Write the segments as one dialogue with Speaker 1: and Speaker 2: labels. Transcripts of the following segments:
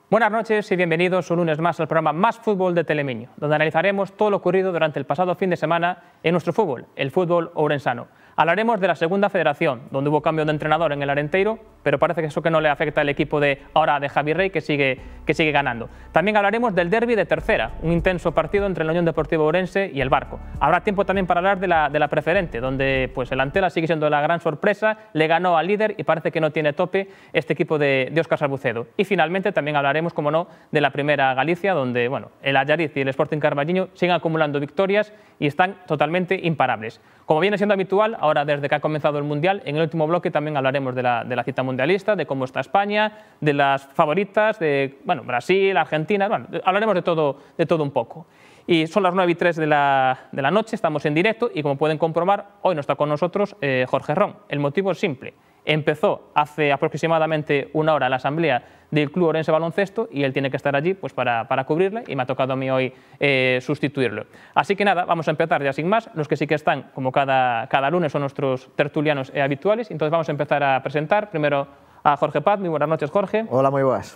Speaker 1: Buenas noches y bienvenidos un lunes más al programa Más Fútbol de Telemiño, donde analizaremos todo lo ocurrido durante el pasado fin de semana en nuestro fútbol, el fútbol ourensano. Hablaremos de la segunda federación, donde hubo cambio de entrenador en el Arenteiro, pero parece que eso que no le afecta al equipo de Javi Rey, que sigue ganando. También hablaremos del derbi de tercera, un intenso partido entre la Unión Deportiva Ourense y el Barco. Habrá tiempo también para hablar de la preferente, donde pues, el Antela sigue siendo la gran sorpresa, le ganó al líder y parece que no tiene tope este equipo de Óscar Salbucedo. Y finalmente también hablaremos, como no, de la primera Galicia, donde bueno, el Allariz y el Sporting Carballiño siguen acumulando victorias y están totalmente imparables. Como viene siendo habitual, ahora desde que ha comenzado el Mundial, en el último bloque también hablaremos de la cita mundialista, de cómo está España, de las favoritas, de bueno, Brasil, Argentina, bueno, hablaremos de todo un poco. Y son las 9:03 de la noche, estamos en directo y como pueden comprobar, hoy no está con nosotros Jorge Ron. El motivo es simple. Empezó hace aproximadamente una hora la asamblea del Club Ourense Baloncesto y él tiene que estar allí pues, para cubrirle y me ha tocado a mí hoy sustituirlo. Así que nada, vamos a empezar ya sin más. Los que sí que están, como cada lunes, son nuestros tertulianos habituales. Entonces vamos a empezar a presentar primero a Jorge Paz. Muy buenas noches, Jorge.
Speaker 2: Hola, muy buenas.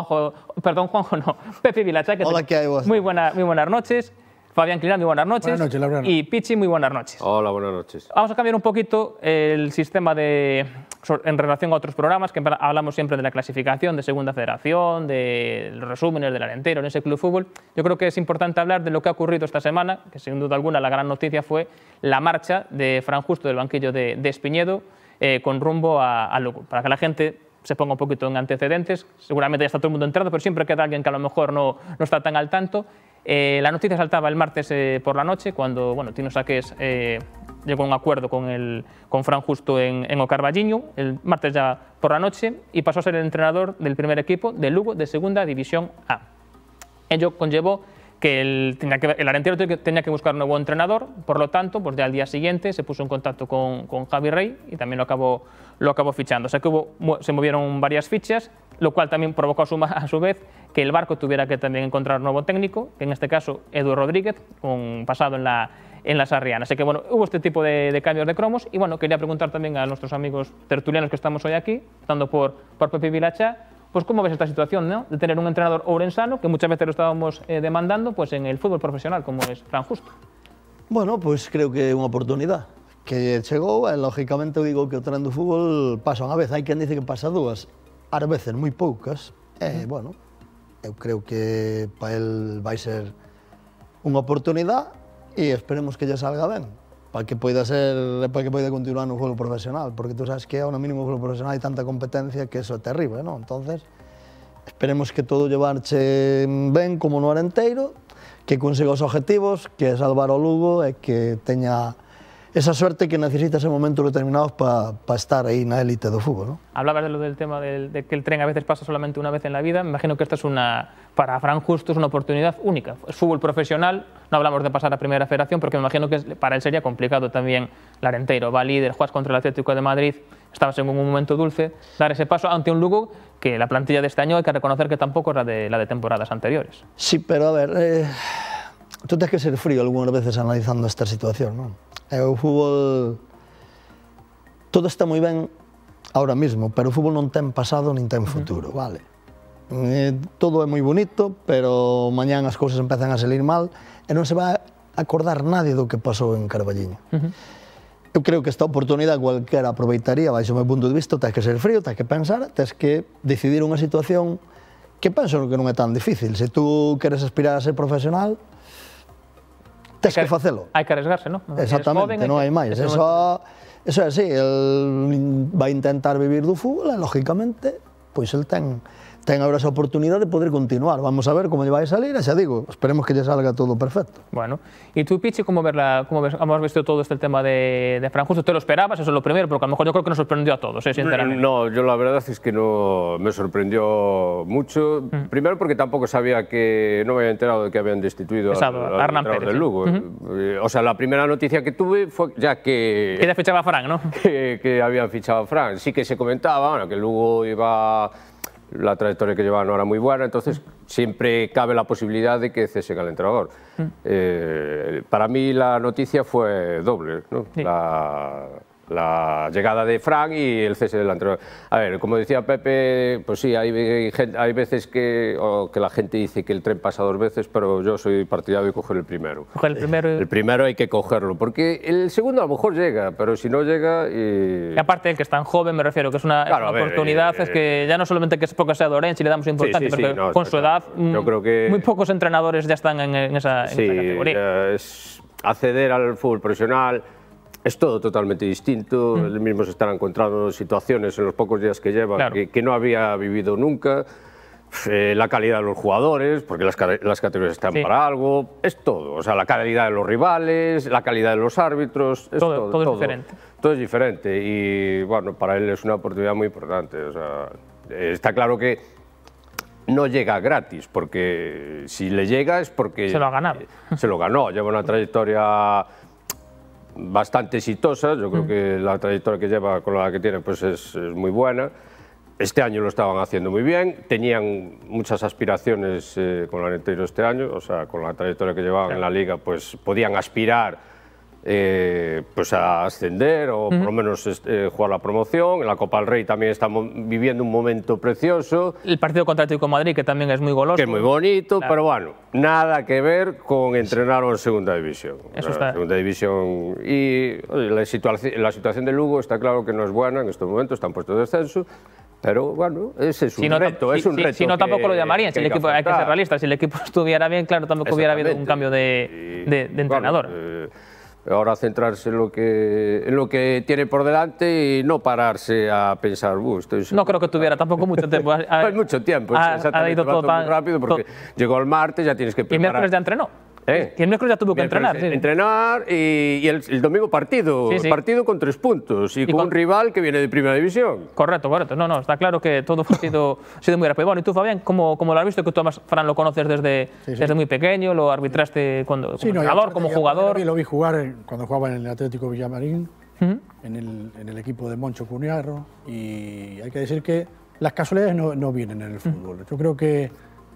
Speaker 1: Juanjo no, Pepe Vilacha.
Speaker 2: Hola, ¿qué hay vos?
Speaker 1: Muy buenas noches. Fabián Clinal, muy buenas noches.
Speaker 3: Buenas noches, Laureano.
Speaker 1: Y Pichi, muy buenas noches.
Speaker 4: Hola, buenas noches.
Speaker 1: Vamos a cambiar un poquito el sistema en relación a otros programas, que hablamos siempre de la clasificación, de segunda federación, de los resúmenes del Arenteiro en ese club de fútbol. Yo creo que es importante hablar de lo que ha ocurrido esta semana, que sin duda alguna la gran noticia fue la marcha de Fran Justo del banquillo de Espiñedo con rumbo a Lugo. Para que la gente se ponga un poquito en antecedentes, seguramente ya está todo el mundo enterado, pero siempre queda alguien que a lo mejor no está tan al tanto. La noticia saltaba el martes por la noche, cuando bueno, Tino Saqués llegó a un acuerdo con Fran Justo en O Carballiño, el martes ya por la noche, y pasó a ser el entrenador del primer equipo de Lugo de Segunda División A. Ello conllevó que el Arenteiro tenía que buscar un nuevo entrenador, por lo tanto, pues ya al día siguiente se puso en contacto con Javi Rey y también lo acabó fichando. O sea que se movieron varias fichas, lo cual también provocó a su vez que el Barco tuviera que también encontrar un nuevo técnico, que en este caso Edu Rodríguez, con pasado en la Sarriana. Así que bueno, hubo este tipo de cambios de cromos y bueno, quería preguntar también a nuestros amigos tertulianos que estamos hoy aquí, estando por Pepe Vilacha, pues cómo ves esta situación, ¿no? De tener un entrenador ourensano, que muchas veces lo estábamos demandando, pues en el fútbol profesional, como es Fran Justo.
Speaker 2: Bueno, pues creo que é unha oportunidade que chegou, e lógicamente eu digo que o tren do fútbol pasa unha vez, hai quen dice que pasa dúas, ás veces moi poucas, e, bueno, eu creo que para el vai ser unha oportunidade e esperemos que lle salga ben, para que poida continuar no fútbol profesional, porque tú sabes que ao mínimo fútbol profesional hai tanta competencia que eso é terrible, non? Entonces, esperemos que todo llevarche ben como no Arenteiro, que consiga os objetivos, que é salvar o Lugo e que teña esa suerte que necesitas en momentos determinados para estar aí na élite do fútbol, ¿no?
Speaker 1: Hablabas del tema de que el tren a veces pasa solamente una vez en la vida. Me imagino que esta es para Fran Justo es una oportunidad única. Es fútbol profesional, no hablamos de pasar a Primera Federación, porque me imagino que para él sería complicado también el Arenteiro. Va líder, juegas contra el Atlético de Madrid, estabas en un momento dulce, dar ese paso ante un Lugo que la plantilla de este año hay que reconocer que tampoco es la de temporadas anteriores.
Speaker 2: Sí, pero a ver, tú tienes que ser frío algunas veces analizando esta situación, ¿no? O fútbol, todo está moi ben ahora mismo, pero o fútbol non ten pasado nin ten futuro, vale? Todo é moi bonito, pero mañán as cousas empezan a salir mal e non se vai a acordar nadie do que pasou en Carballiño. Eu creo que esta oportunidade cualquera aproveitaría, baixo o meu punto de vista, tens que ser frío, tens que pensar, tens que decidir unha situación que penso que non é tan difícil. Se tú queres aspirar a ser profesional, tens que facelo.
Speaker 1: Hai que arriesgarse, ¿no?
Speaker 2: Exactamente, non hai máis. Eso é así, el vai intentar vivir do fútbol e, lógicamente, pois el ten agora esa oportunidade de poder continuar. Vamos a ver como lle vai salir, e xa digo, esperemos que lle salga todo perfecto.
Speaker 1: Bueno, y tú, Pichi, ¿cómo has visto todo este tema de Fran Justo? ¿Te lo esperabas? Eso es lo primero, porque a lo mejor yo creo que nos sorprendió a todos, sinceramente.
Speaker 4: No, yo la verdad es que no me sorprendió mucho. Primero porque tampoco sabía que, no me había enterado de que habían destituido al entrenador del Lugo. O sea, la primera noticia que tuve fue ya que...
Speaker 1: Que ya fichaba a Fran, ¿no?
Speaker 4: que habían fichado a Fran. Sí que se comentaba, bueno, que el Lugo iba... La trayectoria que llevaba no era muy buena, entonces siempre cabe la posibilidad de que cesen al entrenador. Para mí la noticia fue doble, ¿no?
Speaker 1: Sí.
Speaker 4: la llegada de Fran y el cese del entrenador. A ver, como decía Pepe, pues sí, hay veces que la gente dice que el tren pasa 2 veces, pero yo soy partidario de coger el primero.
Speaker 1: Coger el primero.
Speaker 4: El primero hay que cogerlo, porque el segundo a lo mejor llega, pero si no llega...
Speaker 1: Y aparte el que es tan joven, me refiero, que es una oportunidad, es que ya no solamente que es porque sea de Orense y le damos importancia, pero que con su edad
Speaker 4: yo creo que
Speaker 1: muy pocos entrenadores ya están en esa categoría.
Speaker 4: Es acceder al fútbol profesional... Es todo totalmente distinto, él mismo se estará encontrando situaciones en los pocos días que lleva que no había vivido nunca, la calidad de los jugadores, porque las categorías están para algo, es todo, o sea, la calidad de los rivales, la calidad de los árbitros, es todo
Speaker 1: es diferente.
Speaker 4: Todo es diferente y bueno, para él es una oportunidad muy importante, o sea, está claro que no llega gratis, porque si le llega es porque...
Speaker 1: Se lo ha ganado.
Speaker 4: Se lo ganó, lleva una trayectoria bastante exitosa, yo creo que la trayectoria que lleva con la que tiene pues es muy buena. Este año lo estaban haciendo muy bien, tenían muchas aspiraciones con el Arenteiro este año, o sea, con la trayectoria que llevaban en la Liga, pues podían aspirar pues a ascender o por lo menos jugar la promoción. En la Copa del Rey también estamos viviendo un momento precioso.
Speaker 1: El partido contra Atlético de Madrid, que también es muy goloso.
Speaker 4: Que es muy bonito, pero bueno, nada que ver con entrenar en Segunda División.
Speaker 1: Eso está.
Speaker 4: Segunda División y la situación de Lugo está claro que no es buena en estos momentos, están puestos de descenso. Pero bueno, ese es un reto, es un reto.
Speaker 1: Si no, tampoco lo llamarían. Si el equipo, hay que ser realistas, si el equipo estuviera bien, claro, tampoco hubiera habido un cambio de entrenador.
Speaker 4: Ahora centrarse en lo que tiene por delante y no pararse a pensar,
Speaker 1: no creo que tuviera tampoco mucho tiempo.
Speaker 4: Hay mucho tiempo, ha ido todo muy rápido porque llegó el martes, ya tienes que preparar.
Speaker 1: ¿Y miércoles ya entrenó? Que el miércoles ya tuvo que entrenar.
Speaker 4: Entrenar y el domingo partido. Partido con 3 puntos y con un rival que viene de Primera División.
Speaker 1: Correcto. No, está claro que todo ha sido muy rápido. Bueno, y tú, Fabián, ¿cómo lo has visto? Que tú, además, Fran, lo conoces desde muy pequeño, lo arbitraste como entrenador, como jugador.
Speaker 3: Lo vi jugar cuando jugaba en el Atlético Villamarín, en el equipo de Moncho Cuniarro, y hay que decir que las casualidades no vienen en el fútbol. Yo creo que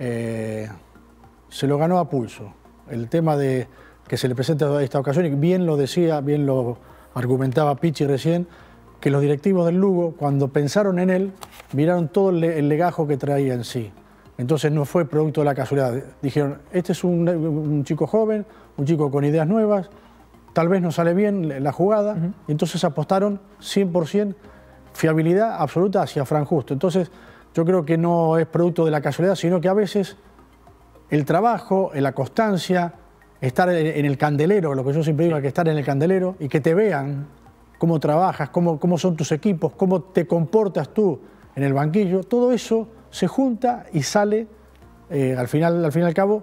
Speaker 3: se lo ganó a pulso. El tema de que se le presenta esta ocasión, y bien lo decía, bien lo argumentaba Pichi recién, que los directivos del Lugo, cuando pensaron en él, miraron todo el legajo que traía en sí. Entonces no fue producto de la casualidad. Dijeron, este es un chico joven, un chico con ideas nuevas, tal vez no sale bien la jugada, y entonces apostaron 100% fiabilidad absoluta hacia Fran Justo. Entonces yo creo que no es producto de la casualidad, sino que a veces el trabajo, la constancia, estar en el candelero, lo que yo siempre digo, hay que estar en el candelero y que te vean cómo trabajas, cómo son tus equipos, cómo te comportas tú en el banquillo, todo eso se junta y sale, al fin y al cabo,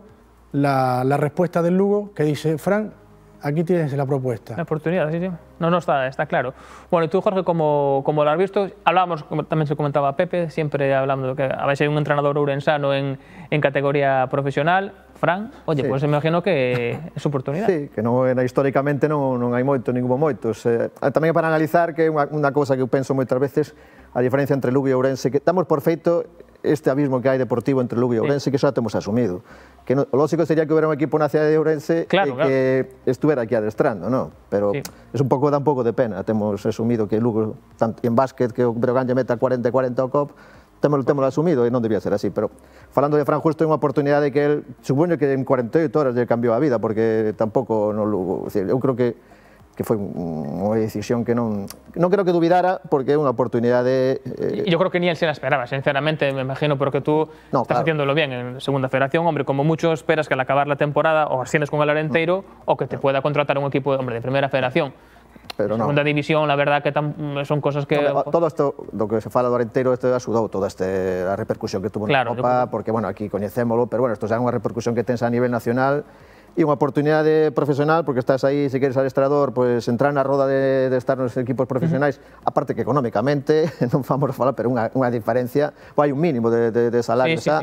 Speaker 3: la respuesta del Lugo que dice, Fran, aquí tienes la propuesta.
Speaker 1: La oportunidad, sí. No, está claro. Bueno, y tú, Jorge, como lo has visto, hablábamos, como también se comentaba Pepe, siempre hablando de que a veces hay un entrenador ourensano en categoría profesional. Fran, oye, pues me imagino que es oportunidad.
Speaker 5: Sí, que históricamente non hai moito, nin hubo moitos. Tamén para analizar que unha cousa que eu penso moitas veces, a diferencia entre Lugo e Ourense, que damos por feito este abismo que hai deportivo entre Lugo e Ourense, que xa temos asumido. Que o lógico sería que hubiera un equipo na cidade de Ourense que estuviera aquí adestrando, non? Pero es un pouco, dá un pouco de pena. Temos asumido que Lugo, tanto en básquet, que o Breogán lle meta 40-40 ao COP, temos asumido e non debía ser así, pero falando de Fran Justo é unha oportunidade que el, supoño que en 48 horas lle cambiou a vida, porque tampouco no Lugo, eu creo que foi unha decisión que non creo que dubidara, porque é unha oportunidade...
Speaker 1: Yo creo que ni él se la esperaba, sinceramente, me imagino, porque tú estás haciéndolo bien en Segunda Federación, hombre, como mucho esperas que al acabar la temporada o asciendes con el Arenteiro o que te pueda contratar un equipo, hombre, de Primera Federación.
Speaker 5: Pero
Speaker 1: Segunda División, la verdad que son cosas que...
Speaker 5: Todo isto, do que se fala do Arenteiro, axudou toda a repercusión que tuvo na Copa, porque, bueno, aquí coñecémolo, pero, bueno, isto xa é unha repercusión que tens a nivel nacional e unha oportunidade profesional, porque estás aí, se queres adestrador, pues entrar na roda de estar nos equipos profesionais, aparte que económicamente, non vamos a falar, pero unha diferencia, hai un mínimo de salario xa,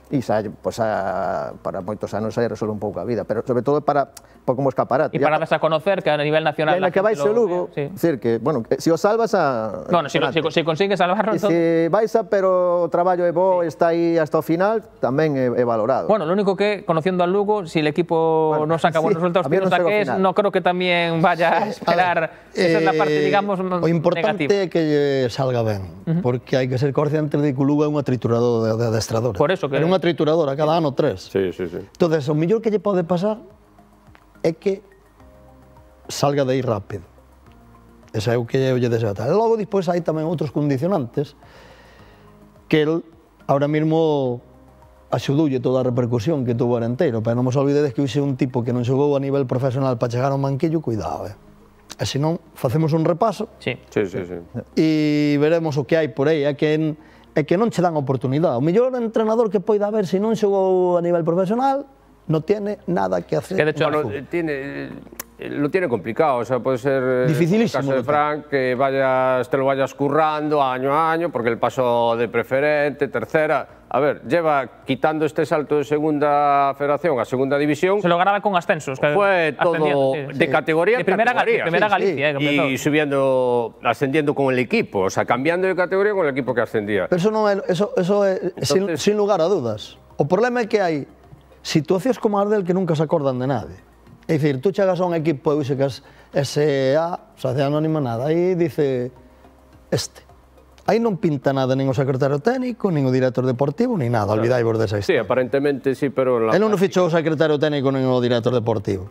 Speaker 5: e xa, pues, para moitos anos aí resolve un pouco a vida, pero sobre todo para como escaparate.
Speaker 1: E para darse a conocer que a nivel nacional...
Speaker 5: E na que vais o Lugo, decir que, bueno, se o salvas a...
Speaker 1: Bueno, se consigues salvarlo...
Speaker 5: E se vais pero o traballo é bo, está aí hasta o final, tamén é valorado.
Speaker 1: Bueno, lo único que, conociendo al Lugo, si el equipo no saca buenos resultados, no creo que también vaya a esperar... Esa es la parte, digamos, negativa.
Speaker 2: O importante é que salga ben, porque hai que ser consciente de que o Lugo é unha triturador de adestradores.
Speaker 1: Por eso que...
Speaker 2: É unha trituradora, cada ano 3.
Speaker 4: Sí, sí, sí.
Speaker 2: Entonces, o mellor que lle pode pasar é que salga de aí rápido. Ese é o que lle deseo. Logo, despois, hai tamén outros condicionantes que el, ahora mismo, axudoulle toda a repercusión que tuvo Arenteiro, pero non vos olvidedes que hoxe un tipo que non xogou a nivel profesional para chegar ao banquillo, cuidado, E se non, facemos un repaso e veremos o que hai por aí, é que non che dan oportunidade. O mellor entrenador que poida haber se non xogou a nivel profesional no tiene nada que hacer.
Speaker 4: Que de hecho, lo tiene complicado, o sea, puede ser
Speaker 2: dificilísimo,
Speaker 4: el caso de Fran, que te lo vayas currando año a año, porque el paso de preferente, tercera, a ver, lleva quitando este salto de segunda federación a segunda división.
Speaker 1: Se lo ganaba con ascensos.
Speaker 4: Fue todo de categoría en categoría.
Speaker 1: Primera Galicia.
Speaker 4: Y subiendo, ascendiendo con el equipo, o sea, cambiando de categoría con el equipo que ascendía.
Speaker 2: Pero eso é sin lugar a dudas. O problema é que hai situacións como as del que nunca se acordan de nadie. É dicir, tú chegas a un equipo e xegas SA, Sociedade Anónima, nada, aí dice Aí non pinta nada nin o secretario técnico, nin o director deportivo, nin nada, olvidaivos desa historia.
Speaker 4: Sí, aparentemente sí, pero...
Speaker 2: Él non fichou o secretario técnico nin o director deportivo.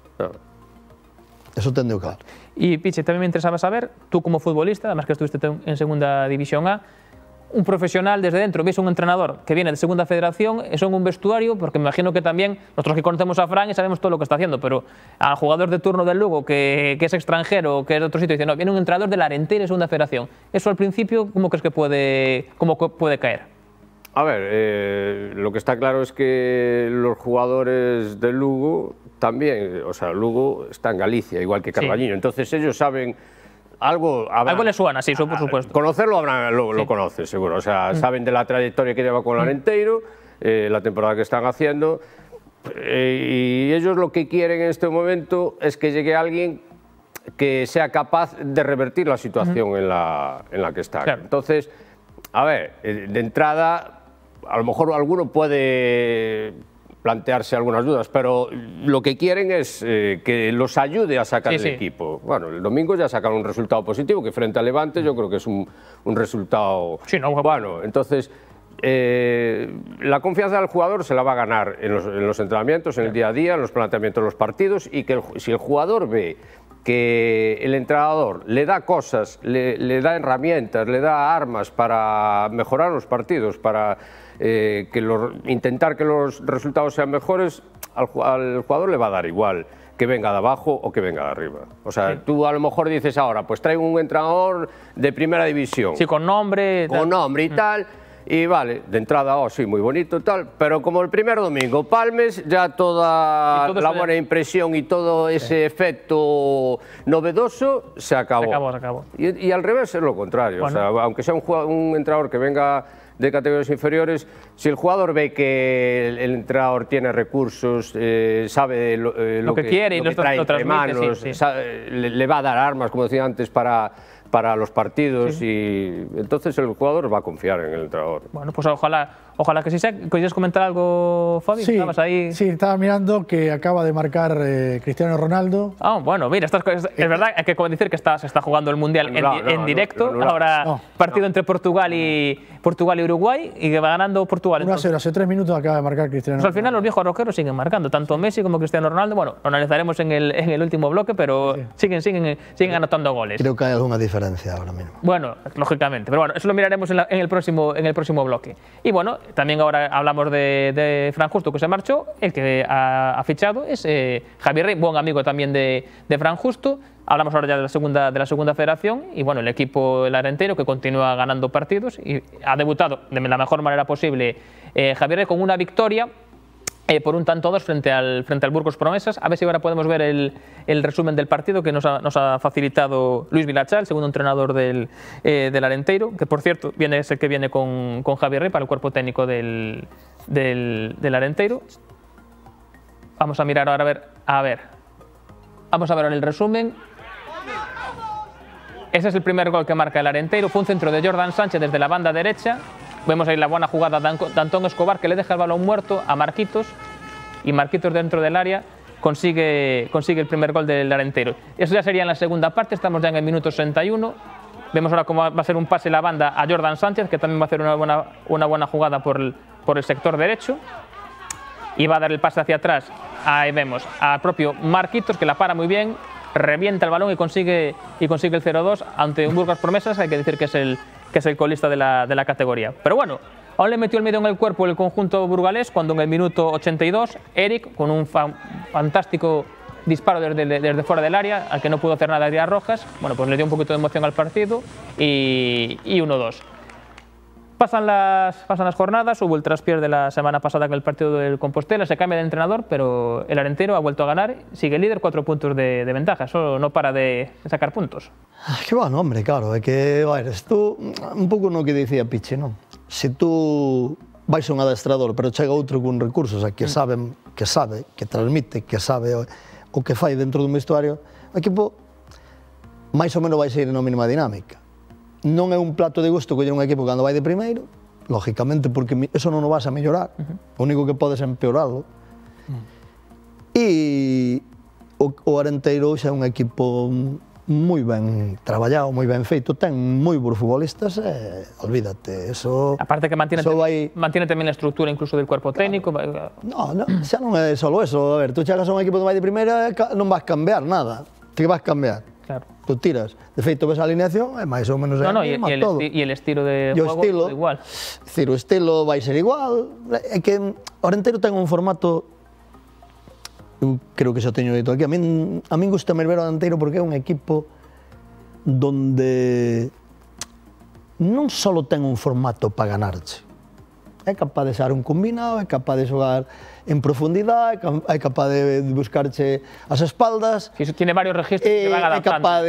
Speaker 2: Eso tendeu claro.
Speaker 1: E, Pichi, tamén me interesaba saber, tú como futbolista, además que estuviste en segunda división A, un profesional desde dentro, ves un entrenador que viene de segunda federación, eso en un vestuario, porque me imagino que también, nosotros que conocemos a Fran y sabemos todo lo que está haciendo, pero al jugador de turno del Lugo, que es extranjero, que es de otro sitio, dice, no, viene un entrenador de la Arenteiro de segunda federación. Eso al principio, ¿cómo crees que puede caer?
Speaker 4: A ver, lo que está claro es que los jugadores del Lugo también, o sea, Lugo está en Galicia, igual que Carballiño, entonces ellos saben... Algo
Speaker 1: le suena, sí, por supuesto.
Speaker 4: Conocerlo lo conoce, seguro. O sea, saben de la trayectoria que lleva con el Arenteiro, la temporada que están haciendo, y ellos lo que quieren en este momento es que llegue alguien que sea capaz de revertir la situación en la que está. Claro. Entonces, a ver, de entrada, a lo mejor alguno puede plantearse algunas dudas, pero lo que quieren es que los ayude a sacar el equipo. Bueno, el domingo ya sacaron un resultado positivo, que frente a Levante yo creo que es un resultado...
Speaker 1: Sí, no,
Speaker 4: bueno, entonces la confianza del jugador se la va a ganar en los entrenamientos, en el día a día, en los planteamientos de los partidos, y que si el jugador ve que el entrenador le da cosas, le da herramientas, le da armas para mejorar los partidos, para intentar que los resultados sean mejores, al jugador le va a dar igual que venga de abajo o que venga de arriba. O sea, tú a lo mejor dices ahora, pues traigo un entrenador de primera división.
Speaker 1: Sí, con nombre.
Speaker 4: Con nombre y tal. Y vale, de entrada, sí, muy bonito tal, pero como el primer domingo palmes, ya toda la buena impresión y todo ese efecto novedoso se acabó.
Speaker 1: Se acabó.
Speaker 4: Y al revés es lo contrario. Bueno. O sea, aunque sea un entrenador que venga de categorías inferiores, si el jugador ve que el entrenador tiene recursos, sabe lo que quiere y lo trae entre manos, le va a dar armas, como decía antes, para los partidos, y entonces el jugador va a confiar en el entrenador.
Speaker 1: Bueno, pues ojalá que sí sea. ¿Querías comentar algo, Fabi?
Speaker 3: Sí,
Speaker 1: ¿Estabas ahí?
Speaker 3: Sí, estaba mirando que acaba de marcar Cristiano Ronaldo.
Speaker 1: Bueno, mira, es verdad, hay que decir que se está jugando el Mundial en directo. Ahora partido entre Portugal y Uruguay, y que va ganando Portugal.
Speaker 3: 1-0, hace 3 minutos acaba de marcar Cristiano Ronaldo.
Speaker 1: Pues al final los viejos roqueros siguen marcando, tanto Messi como Cristiano Ronaldo. Bueno, lo analizaremos en el último bloque, pero siguen anotando goles.
Speaker 2: Creo que hay alguna diferencia ahora mismo.
Speaker 1: Bueno, lógicamente, pero bueno, eso lo miraremos en el próximo bloque. Y bueno, también ahora hablamos de Fran Justo, que se marchó. El que ha fichado es Javier Rey, buen amigo también de Fran Justo. Hablamos ahora ya de la segunda federación, y bueno, el equipo el Arenteiro, que continúa ganando partidos y ha debutado de la mejor manera posible Javier Rey con una victoria por un tanto 2 frente al Burgos Promesas. A ver si ahora podemos ver el resumen del partido que nos ha facilitado Luis Vilachá, el segundo entrenador del Arenteiro, que por cierto es el que viene con Javier Rey para el cuerpo técnico del Arenteiro. Vamos a mirar ahora vamos a ver ahora el resumen. Ese es el primer gol que marca el Arenteiro. Fue un centro de Jordan Sánchez desde la banda derecha. Vemos ahí la buena jugada de Antón Escobar, que le deja el balón muerto a Marquitos, y Marquitos dentro del área consigue el primer gol del Arenteiro. Eso ya sería en la segunda parte, estamos ya en el minuto 61. Vemos ahora cómo va a ser un pase la banda a Jordan Sánchez, que también va a hacer una buena jugada por el sector derecho. Y va a dar el pase hacia atrás, ahí vemos, al propio Marquitos, que la para muy bien, revienta el balón y consigue el 0-2 ante un Burgos Promesas. Hay que decir que es el colista de la categoría. Pero bueno, aún le metió el miedo en el cuerpo el conjunto burgalés cuando en el minuto 82 Eric, con un fantástico disparo desde fuera del área, al que no pudo hacer nada Díaz Rojas, bueno, pues le dio un poquito de emoción al partido y 1-2. Pasan las jornadas, hubo el traspiés de la semana pasada con el partido del Compostela, se cambia de entrenador, pero el Arenteiro ha vuelto a ganar, sigue líder, 4 puntos de ventaja, eso no para de sacar puntos.
Speaker 2: Que bueno, hombre, claro, é que, a ver, isto un pouco no que dicía Pichi, non? Se tú vais a un adestrador, pero chega outro con recursos a que sabe, que transmite, que sabe o que fai dentro dun vestuario, o equipo máis ou menos vai ser na mínima dinámica. Non é un plato de gusto coller un equipo cando vai de primeiro, lógicamente, porque eso non o vas a mellorar, o único que podes é empeorarlo. E o Arenteiro xa é un equipo moi ben traballado, moi ben feito, ten moi bons futbolistas, olvídate, eso...
Speaker 1: Aparte que mantiene tamén a estructura incluso del cuerpo técnico.
Speaker 2: No, xa non é só eso, a ver, tú chegas a un equipo que vai de primeira non vas cambiar nada, que vas cambiar.
Speaker 1: Claro.
Speaker 2: Tú tiras, de feito ves a alineación, é máis ou menos a mesma todo.
Speaker 1: E el estilo de juego igual.
Speaker 2: O estilo vai ser igual, é que o Arenteiro ten un formato, eu creo que xa teño dito aquí, a min gusta ver o Arenteiro porque é un equipo donde non só ten un formato para ganarche, é capaz de ser un combinado, é capaz de xogar en profundidade, é capaz de buscarche as espaldas.
Speaker 1: Si tiene varios registros que van adaptando.
Speaker 2: É capaz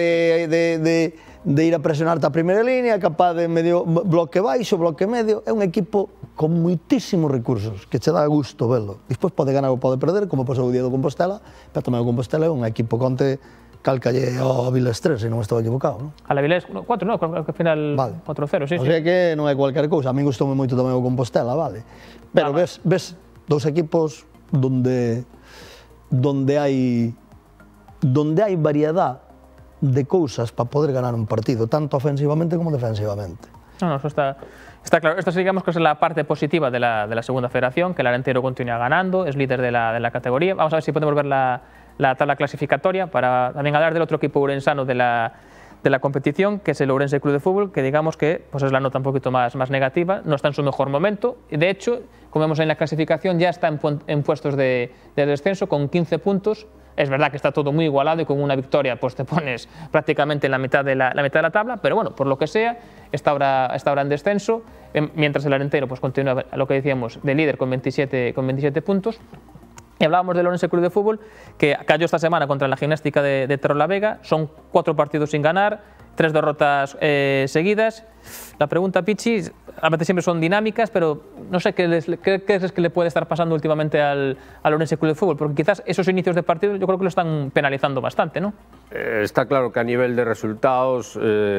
Speaker 2: de ir a presionarte a primeira línea, é capaz de medio bloque baixo, bloque medio. É un equipo con moitísimos recursos, que che dá gusto velo. Despois pode ganar ou pode perder, como pasou o día do Compostela, pero tamén o Compostela é un equipo conte calcalle ao Avilés 3, se non estou equivocado, non?
Speaker 1: A la Avilés 4, non, creo que ao final 4-0, sí.
Speaker 2: O sea que non é cualquier cousa, a mí gustoume moito tamén o Compostela, vale? Pero ves dous equipos donde hai variedad de cousas para poder ganar un partido, tanto ofensivamente como defensivamente.
Speaker 1: No, eso está claro. Esta digamos que es la parte positiva de la segunda federación, que el Arenteiro continúa ganando, es líder de la categoría. Vamos a ver si podemos ver la tabla clasificatoria para también hablar del otro equipo urensano de la competición, que es el Ourense Club de Fútbol, que digamos que pues es la nota un poquito más negativa, no está en su mejor momento, y de hecho, como vemos en la clasificación, ya está en puestos de descenso con 15 puntos. Es verdad que está todo muy igualado y con una victoria pues te pones prácticamente en la mitad de la tabla, pero bueno, por lo que sea, está ahora en descenso, mientras el Arenteiro pues continúa, lo que decíamos, de líder con 27 puntos. Y hablábamos del Ourense Club de Fútbol, que cayó esta semana contra la Gimnástica de Torrelavega. Son 4 partidos sin ganar, 3 derrotas seguidas. La pregunta, Pichi, a veces siempre son dinámicas, pero no sé qué es que le puede estar pasando últimamente al Ourense Club de Fútbol, porque quizás esos inicios de partido yo creo que lo están penalizando bastante, ¿no?
Speaker 4: Está claro que a nivel de resultados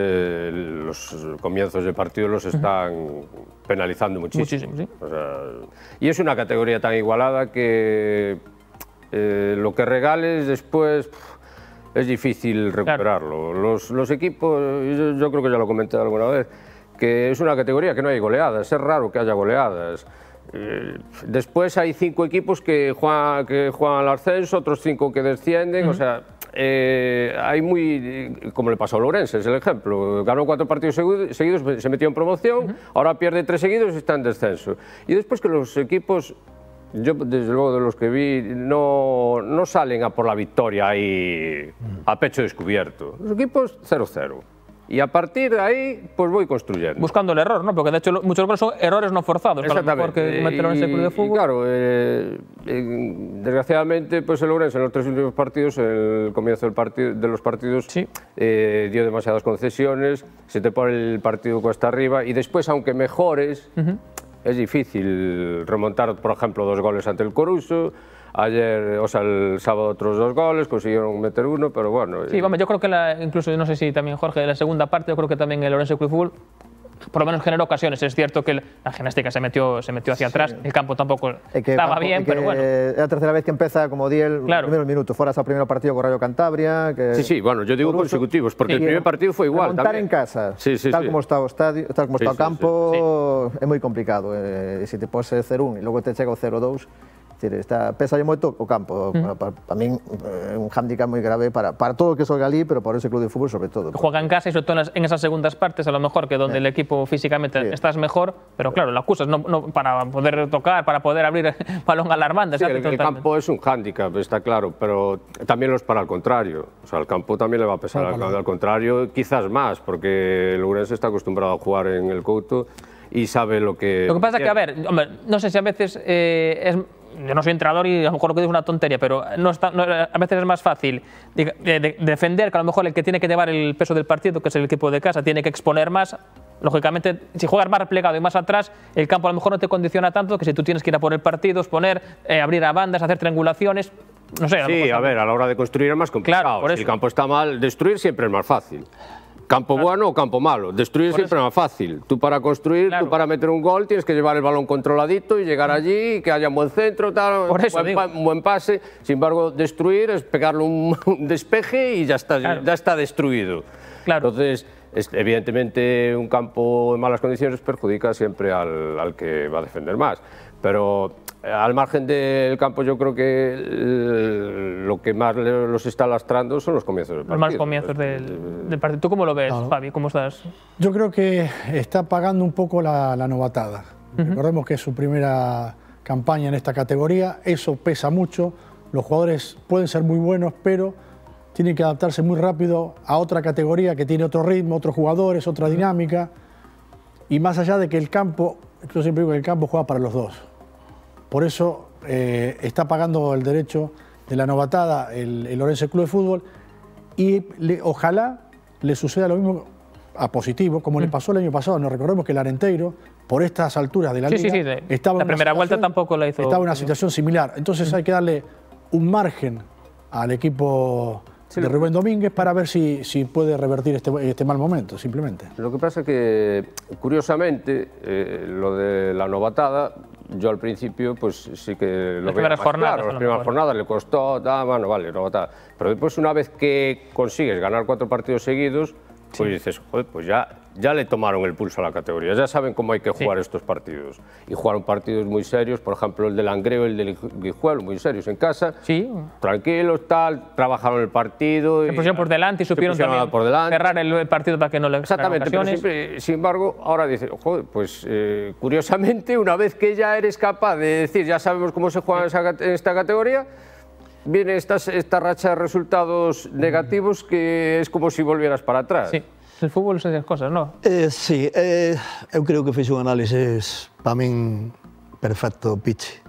Speaker 4: los comienzos de partido los están penalizando muchísimo.
Speaker 1: Sí.
Speaker 4: O sea, y es una categoría tan igualada que lo que regales después es difícil recuperarlo. Claro. Los equipos, yo creo que ya lo comenté alguna vez, que es una categoría que no hay goleadas, es raro que haya goleadas. Después hay 5 equipos que juegan al ascenso, otros 5 que descienden, o sea, hay como le pasó a Ourense, es el ejemplo, ganó 4 partidos seguidos, se metió en promoción, ahora pierde 3 seguidos y está en descenso. Y después que los equipos, yo desde luego de los que vi, no salen a por la victoria ahí a pecho descubierto. Los equipos 0-0. y a partir de ahí pues voy construyendo.
Speaker 1: Buscando el error, ¿no? Porque de hecho muchos goles son errores no forzados.
Speaker 4: Exactamente.
Speaker 1: Que metieron en ese club de fútbol.
Speaker 4: Claro, desgraciadamente pues el Ourense en los 3 últimos partidos, en el comienzo de los partidos,
Speaker 1: sí,
Speaker 4: dio demasiadas concesiones, se te pone el partido cuesta arriba y después, aunque mejores, es difícil remontar, por ejemplo, 2 goles ante el Coruso. Ayer, o sea, el sábado otros 2 goles, consiguieron meter 1, pero bueno.
Speaker 1: Sí, vamos, yo creo que incluso, no sé si también Jorge, de la segunda parte, yo creo que también el Ourense Club de Fútbol por lo menos generó ocasiones. Es cierto que la gimnástica se metió hacia atrás, el campo tampoco estaba bien, pero bueno.
Speaker 5: Es la tercera vez que empieza, como di el primer minuto, fuera ese primer partido con Rayo Cantabria. Que
Speaker 4: sí, bueno, yo digo consecutivos, porque el primer partido fue igual.
Speaker 5: Montar en casa, tal como está o estadio, tal como está o campo, é moi complicado. Se te pode ser 0-1 e logo te chega o 0-2, pesa moito o campo. Para min é un hándicap moi grave para todo o que xoga ali, pero para ese club de fútbol sobre todo.
Speaker 1: Juega en casa y sobre todo en esas segundas partes, a lo mejor que donde el equipo físicamente estás mejor, pero claro, la acusas no para poder tocar, para poder abrir balón a las bandas.
Speaker 4: Sí, el campo es un hándicap, está claro, pero también lo es para el contrario. O sea, el campo también le va a pesar al contrario, quizás más, porque el Ourense está acostumbrado a jugar en el Couto y sabe lo que...
Speaker 1: Lo que pasa es que, a ver, hombre, no sé si a veces yo no soy entrenador y a lo mejor lo que digo es una tontería, pero a veces es más fácil defender que a lo mejor el que tiene que llevar el peso del partido, que es el equipo de casa, tiene que exponer más. Lógicamente, si juegas más replegado y más atrás, el campo a lo mejor no te condiciona tanto que si tú tienes que ir a por el partido, exponer, abrir a bandas, hacer triangulaciones, no sé.
Speaker 4: Sí, a ver, a la hora de construir es más complicado.
Speaker 1: Claro, por eso.
Speaker 4: Si el campo está mal, destruir siempre es más fácil. Campo bueno o campo malo, destruir siempre es más fácil. Tú para construir, tú para meter un gol tienes que llevar el balón controladito y llegar allí, que haya un buen centro, tal, un buen pase. Sin embargo, destruir es pegarle un despeje y ya está destruido.
Speaker 1: Claro.
Speaker 4: Entonces, evidentemente, un campo en malas condiciones perjudica siempre al que va a defender más. Pero al margen del campo, yo creo que lo que más los está lastrando son los comienzos del partido.
Speaker 1: Los malos comienzos del partido. ¿Tú cómo lo ves, Fabi? ¿Cómo estás?
Speaker 3: Yo creo que está pagando un poco la novatada. Recordemos que es su primera campaña en esta categoría, eso pesa mucho. Los jugadores pueden ser muy buenos, pero tienen que adaptarse muy rápido a otra categoría que tiene otro ritmo, otros jugadores, otra dinámica. Y más allá de que el campo, yo siempre digo que el campo juega para los dos. Por eso está pagando el derecho de la novatada el Ourense Club de Fútbol y ojalá le suceda lo mismo a positivo, como le pasó el año pasado. Nos recordemos que el Arenteiro, por estas alturas de la liga, estaba
Speaker 1: la primera vuelta tampoco la hizo.
Speaker 3: Estaba en una situación similar. Entonces hay que darle un margen al equipo de Rubén Domínguez para ver si puede revertir este mal momento, simplemente.
Speaker 4: Lo que pasa es que, curiosamente, lo de la novatada, yo al principio pues sí que lo veía más claro. Las primeras jornadas le costó, bueno, vale, novatada. Pero después, una vez que consigues ganar 4 partidos seguidos, pues dices, joder, pues ya le tomaron el pulso a la categoría, ya saben cómo hay que jugar estos partidos. Y jugaron partidos muy serios, por ejemplo el del Langreo, el del Guijuelo, muy serios en casa, tranquilos, trabajaron el partido.
Speaker 1: Se pusieron por delante y supieron también cerrar el partido para que no le
Speaker 4: Exactamente, pero siempre, sin embargo, ahora dicen, joder, pues curiosamente, una vez que ya eres capaz de decir, ya sabemos cómo se juega en esta categoría, viene esta racha de resultados negativos que es como si volvieras para atrás.
Speaker 1: Sí, el fútbol son esas cosas, ¿no?
Speaker 2: Sí, eu creo que fixe un análisis para min perfecto, Pichi.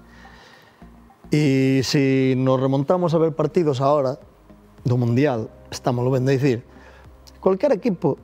Speaker 2: E se nos remontamos a ver partidos ahora do Mundial, estamos lo vendo a dicir, cualquier equipo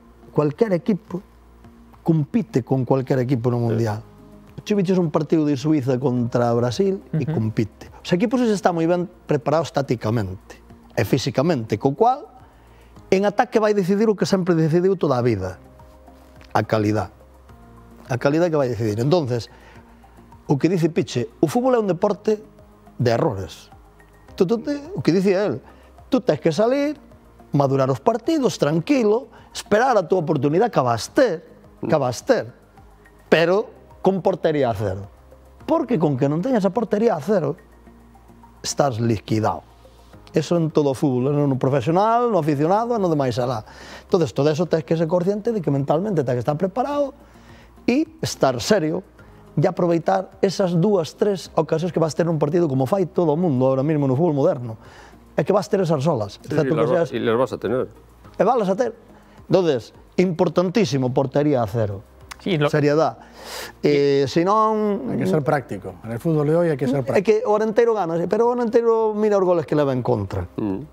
Speaker 2: compite con cualquier equipo no Mundial. Chiviches un partido de Suiza contra Brasil e compite. Os equipos están moi ben preparados tácticamente e físicamente, co cual en ataque vai decidir o que sempre decidiu toda a vida, a calidad. A calidad que vai decidir. Entonces, o que dice Piche, o fútbol é un deporte de errores. O que dicía él, tú tens que salir, madurar os partidos, tranquilo, esperar a túa oportunidade que vas ter, pero con portería a cero. Porque con que non teñas a portería a cero, estás liquidado. Eso en todo o fútbol, no profesional, no aficionado, no demais alá. Entón, todo eso tens que ser consciente de que mentalmente tens que estar preparado e estar serio e aproveitar esas 2, 3 ocasións que vas ter nun partido como fai todo o mundo ahora mesmo no fútbol moderno. É que vas ter esas solas.
Speaker 4: Sí, e les vas a tener.
Speaker 2: E vas a ter. Entonces, importantísimo, portería a cero. Sí, seriedad. Si non...
Speaker 3: Hai que ser práctico. En el fútbol de hoy hai que ser práctico.
Speaker 2: É que o Arenteiro gana, pero o Arenteiro mira os goles que leva en contra.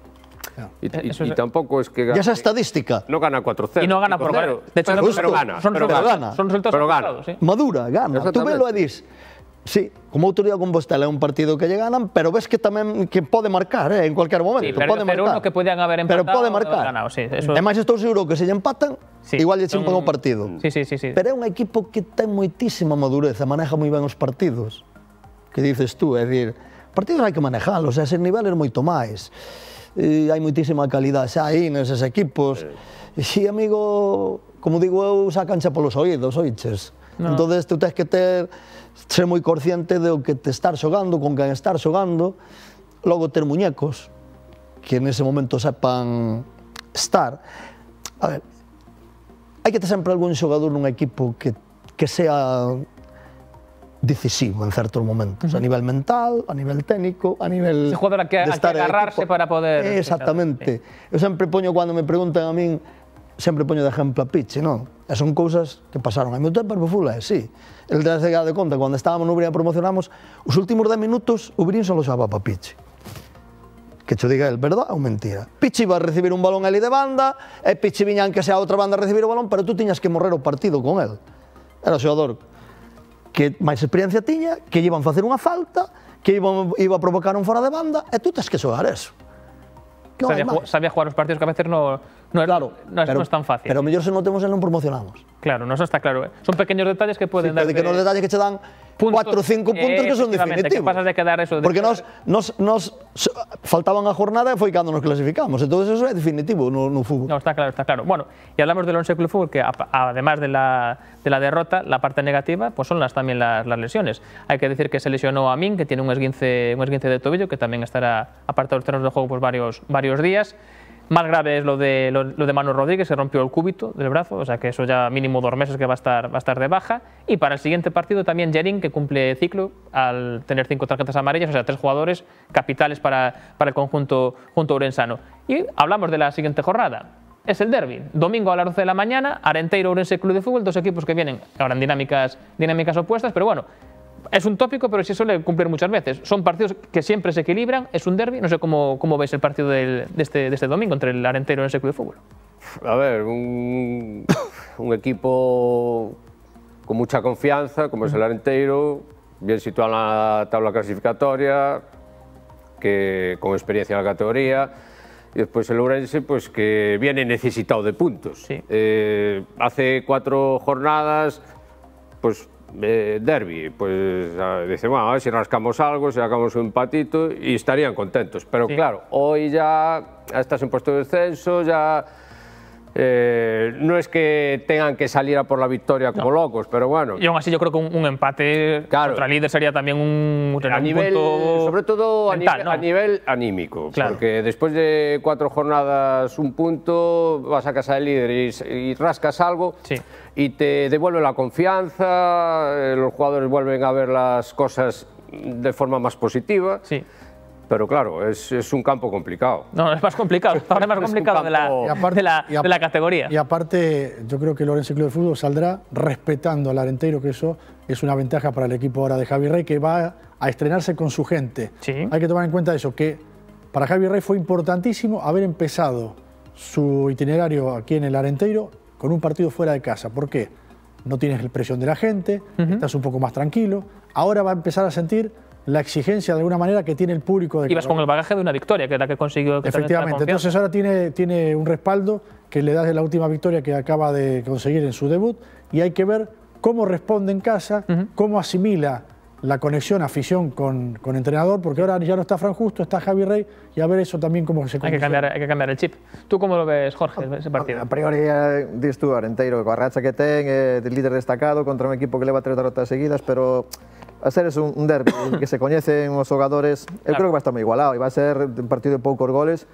Speaker 4: Y tampoco es que...
Speaker 2: Ya esa estadística.
Speaker 4: No gana 4-0.
Speaker 1: Y no gana por gol.
Speaker 2: De hecho,
Speaker 4: pero gana.
Speaker 1: Son resultados gana.
Speaker 2: Sí. Madura, gana. Tú velo e dis, sí, como outro día con Compostela é un partido que lle ganan, pero ves que tamén que pode marcar, en cualquier momento.
Speaker 1: Sí, pero
Speaker 2: pode marcar.
Speaker 1: Que podían haber empatado,
Speaker 2: pero pode marcar.
Speaker 1: Ganado, sí, eso...
Speaker 2: E máis estou seguro que se lle empatan, igual lle chimpan o partido.
Speaker 1: Sí.
Speaker 2: Pero é un equipo que ten moitísima madurez, maneja moi ben os partidos. Que dices tú, é dicir, partidos hai que manejalos, ese nivel é moito máis. Hai moitísima calidad xa aí neses equipos. E si, amigo, como digo eu, sacancha polos oídos, oiches. Entonces, tú tens que ser moi consciente de o que te estar xogando, con quen estar xogando, logo ter muñecos que nese momento sepan estar. A ver, hai que ter sempre algún xogador nun equipo que sea decisivo en certos momentos, a nivel mental, a nivel técnico, a nivel
Speaker 1: de jugador que agarrarse para poder...
Speaker 2: Exactamente. Eu sempre poño, cando me preguntan a min, sempre poño de ejemplo a Pichi, non? E son cousas que pasaron. A meu tempo o fútbol é así. El de la de conta, cando estábamos no Ubrián promocionamos, os últimos 10 minutos o Ubrián só lo xaba para Pichi. Que cho diga el, verdad ou mentira? Pichi iba a recibir un balón ali de banda, e Pichi viñan que sea a outra banda a recibir o balón, pero tú tiñas que morrer o partido con el. Era o xogador que máis experiencia tiña, que iban a facer unha falta, que iba a provocar un fora de banda, e tú tens que xogar eso.
Speaker 1: Sabía jugar os partidos que a veces no es tan fácil.
Speaker 2: Pero mellor se non temos e non promocionamos.
Speaker 1: Claro, eso está claro. Son pequeños detalles que pueden dar...
Speaker 2: Que nos detalles que che dan 4 ou 5 puntos que son definitivos.
Speaker 1: Que pasas de quedar eso...
Speaker 2: Porque nos faltaban a jornada e foi cando nos clasificamos. Entón, eso é definitivo no fútbol.
Speaker 1: No, está claro. Bueno, y hablamos del Once Club Fútbol, que además de la derrota, la parte negativa, pues son también las lesiones. Hay que decir que se lesionó a Min, que tiene un esguince de tobillo, que también estará apartado de los terrenos de juego pues varios días. Más grave es lo de Manu Rodríguez, se rompió el cúbito del brazo, o sea que eso ya mínimo 2 meses que va a estar de baja. Y para el siguiente partido también Yerín, que cumple ciclo al tener 5 tarjetas amarillas, o sea 3 jugadores capitales para el conjunto ourensano. Y hablamos de la siguiente jornada. Es el derbi, domingo a las 12 de la mañana, Arenteiro Ourense Club de Fútbol, 2 equipos que vienen ahora en dinámicas opuestas, pero bueno, es un tópico, pero sí suele cumplir muchas veces. Son partidos que siempre se equilibran, es un derbi. No sé cómo veis el partido de este domingo entre el Arenteiro y el Club de Fútbol.
Speaker 4: A ver, un equipo con mucha confianza, como es el Arenteiro, bien situado en la tabla clasificatoria, que con experiencia en la categoría, y después el Ourense, pues que viene necesitado de puntos.
Speaker 1: Sí.
Speaker 4: Hace 4 jornadas, pues derbi, pues dicen, bueno, a ver si rascamos algo, si sacamos un empatito y estarían contentos. Pero claro, hoy ya estás en puesto de descenso, ya no es que tengan que salir a por la victoria como locos, pero bueno.
Speaker 1: Y aún así yo creo que un empate contra el líder sería también un punto
Speaker 4: sobre todo
Speaker 1: mental,
Speaker 4: a nivel anímico,
Speaker 1: claro.
Speaker 4: Porque después de 4 jornadas, un punto, vas a casa del líder y rascas algo.
Speaker 1: Sí.
Speaker 4: Y te devuelve la confianza, los jugadores vuelven a ver las cosas de forma más positiva.
Speaker 1: Sí.
Speaker 4: Pero claro, es un campo complicado.
Speaker 1: No, es más complicado, ahora es más complicado de la categoría.
Speaker 3: Y aparte, yo creo que el Ourense Club de Fútbol saldrá respetando al Arenteiro, que eso es una ventaja para el equipo ahora de Javi Rey, que va a estrenarse con su gente.
Speaker 1: Sí.
Speaker 3: Hay que tomar en cuenta eso, que para Javi Rey fue importantísimo haber empezado su itinerario aquí en el Arenteiro con un partido fuera de casa. ¿Por qué? No tienes la presión de la gente, estás un poco más tranquilo. Ahora va a empezar a sentir la exigencia de alguna manera que tiene el público.
Speaker 1: Ibas con el bagaje de una victoria, que es la que consiguió.
Speaker 3: Efectivamente, entonces ahora tiene un respaldo que le da de la última victoria que acaba de conseguir en su debut, y hay que ver cómo responde en casa, cómo asimila la conexión afición con entrenador, porque ahora ya no está Fran Justo, está Javi Rey, y a ver eso también cómo se
Speaker 1: condice. Hay que cambiar el chip. ¿Tú cómo lo ves, Jorge, ese partido?
Speaker 5: A priori, dices tú, Arenteiro, coa racha que ten, el líder destacado contra un equipo que leva 3 derrotas seguidas, pero a ser es un derbi que se coñecen os xogadores, eu creo que va a estar moi igualado, e va a ser un partido de poucos goles,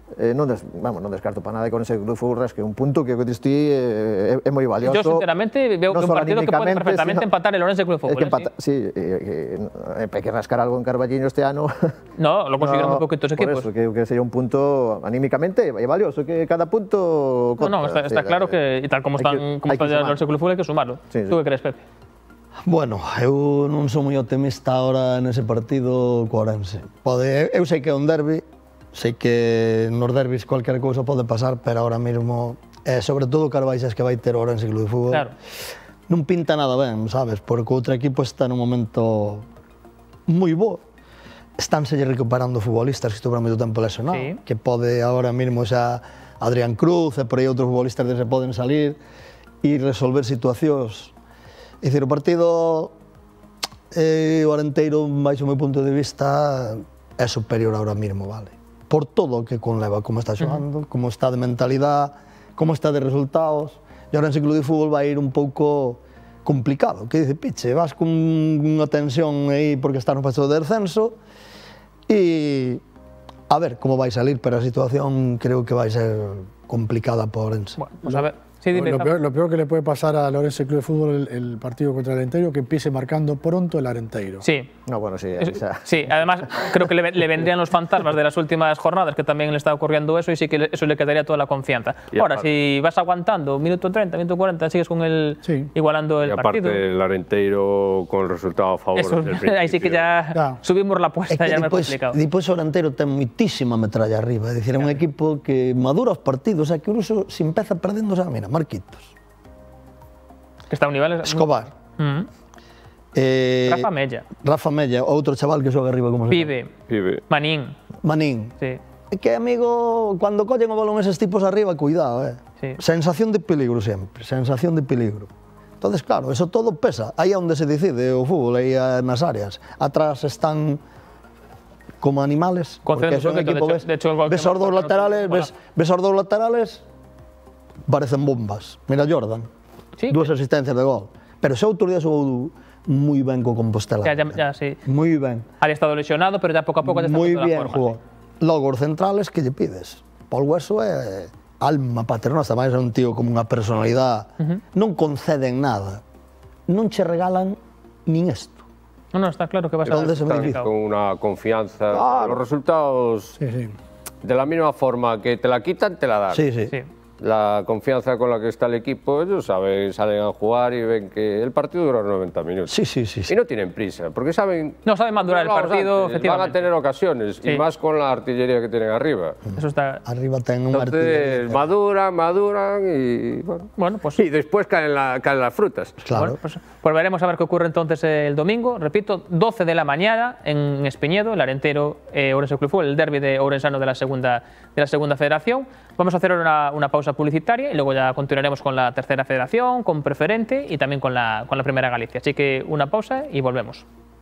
Speaker 5: non descarto para nada con ese Club de Fútbol, que é un punto que distí é moi valioso.
Speaker 1: Yo sinceramente veo un partido que pode perfectamente empatar el Ourense Club de Fútbol.
Speaker 5: Sí, hai que rascar algo en Carballiño este ano.
Speaker 1: No, lo consiguieron moi poquitos equipos.
Speaker 5: Por eso, que sería un punto anímicamente é valioso, que cada punto conta.
Speaker 1: No, está claro que, e tal como está el Ourense Club de Fútbol, hai que sumarlo. Tú que crees, Pepe?
Speaker 2: Bueno, eu non sou moi optimista ahora nese partido co Ourense. Eu sei que é un derbi, sei que nos derbis cualquier cousa pode pasar, pero ahora mesmo, sobre todo Carbaixas que vai ter o Ourense Club de Fútbol, non pinta nada ben, sabes? Porque o outro equipo está nun momento moi bo. Estánse recuperando futbolistas que estuveron moito tempo lesionados, que pode ahora mesmo xa Adrián Cruz e por aí outros futbolistas que se poden salir e resolver situacións. É dicir, o partido o Arenteiro, baixo o meu punto de vista, é superior ahora mesmo, vale? Por todo o que conleva, como está xogando, como está de mentalidade, como está de resultados. E o Ourense Club de Fútbol vai ir un pouco complicado. Que dice, piche, vas con unha tensión aí porque está no paso de descenso e a ver como vai salir, pero a situación creo que vai ser complicada para o Ourense.
Speaker 1: Bueno, pues a ver.
Speaker 3: Lo peor que le puede pasar al Ourense Club de Fútbol el partido contra el Arenteiro, que empiece marcando pronto el Arenteiro.
Speaker 1: Sí.
Speaker 5: No, bueno, sí.
Speaker 1: Sí, además creo que le vendrían los fantasmas de las últimas jornadas, que también le está ocurriendo eso, y sí que eso le quedaría toda la confianza. Ahora, si vas aguantando, minuto 30, minuto 40, sigues con el igualando el partido.
Speaker 4: Y aparte el Arenteiro con el resultado a favor del principio.
Speaker 1: Ahí sí que ya subimos la apuesta, ya me complicado.
Speaker 2: Despois o Arenteiro ten moitísima metralla arriba, é dicir, é un equipo que madura os partidos, que incluso se empeza perdendo, mira, Marquitos.
Speaker 1: Que está a un nivel...
Speaker 2: Escobar.
Speaker 1: Rafa Mella.
Speaker 2: Outro chaval que xoga arriba, como se
Speaker 1: Pibe. Manín. Sí.
Speaker 2: É que, amigo, cando collen o balón eses tipos arriba, cuidado,
Speaker 1: Sí.
Speaker 2: Sensación de peligro sempre, sensación de peligro. Entonces, claro, eso todo pesa. Aí é onde se decide o fútbol, aí nas áreas. Atrás están como animales, porque son equipo, ves os dous laterales, ves os dous laterales, parecen bombas. Mira Jordan, dúas asistencias de gol. Pero ese outro día xogou moi ben co Compostela.
Speaker 1: Sí.
Speaker 2: Moi ben.
Speaker 1: Había estado lesionado, pero ya pouco a pouco ya está
Speaker 2: moi
Speaker 1: toda
Speaker 2: bien
Speaker 1: la forma.
Speaker 2: Jugou. Logo, os centrales, que lle pides? Paul Hueso é alma paternosa, máis é un tío como unha personalidade. Non conceden nada. Non che regalan nin esto.
Speaker 1: No, está claro que vas a
Speaker 4: estar con una confianza. Los resultados, de la misma forma que te la quitan, te la dan.
Speaker 2: Sí.
Speaker 4: La confianza con la que está el equipo, ellos saben, salen a jugar y ven que el partido dura 90 minutos.
Speaker 2: Sí.
Speaker 4: Y no tienen prisa, porque saben...
Speaker 1: No saben madurar el partido, efectivamente.
Speaker 4: Van a tener ocasiones, y más con la artillería que tienen arriba.
Speaker 1: Eso está...
Speaker 2: Arriba tienen una artillería.
Speaker 4: Entonces, maduran y... Bueno, pues... Y después caen las frutas.
Speaker 2: Claro.
Speaker 1: Bueno, pues veremos a ver qué ocurre entonces el domingo. Repito, 12 de la mañana en Espiñedo, el Arenteiro Ourense Club de Fútbol, el derbi de ourensano de la segunda federación. Vamos a hacer una pausa publicitaria y luego ya continuaremos con la tercera federación, con preferente y también con la primera Galicia. Así que una pausa y volvemos.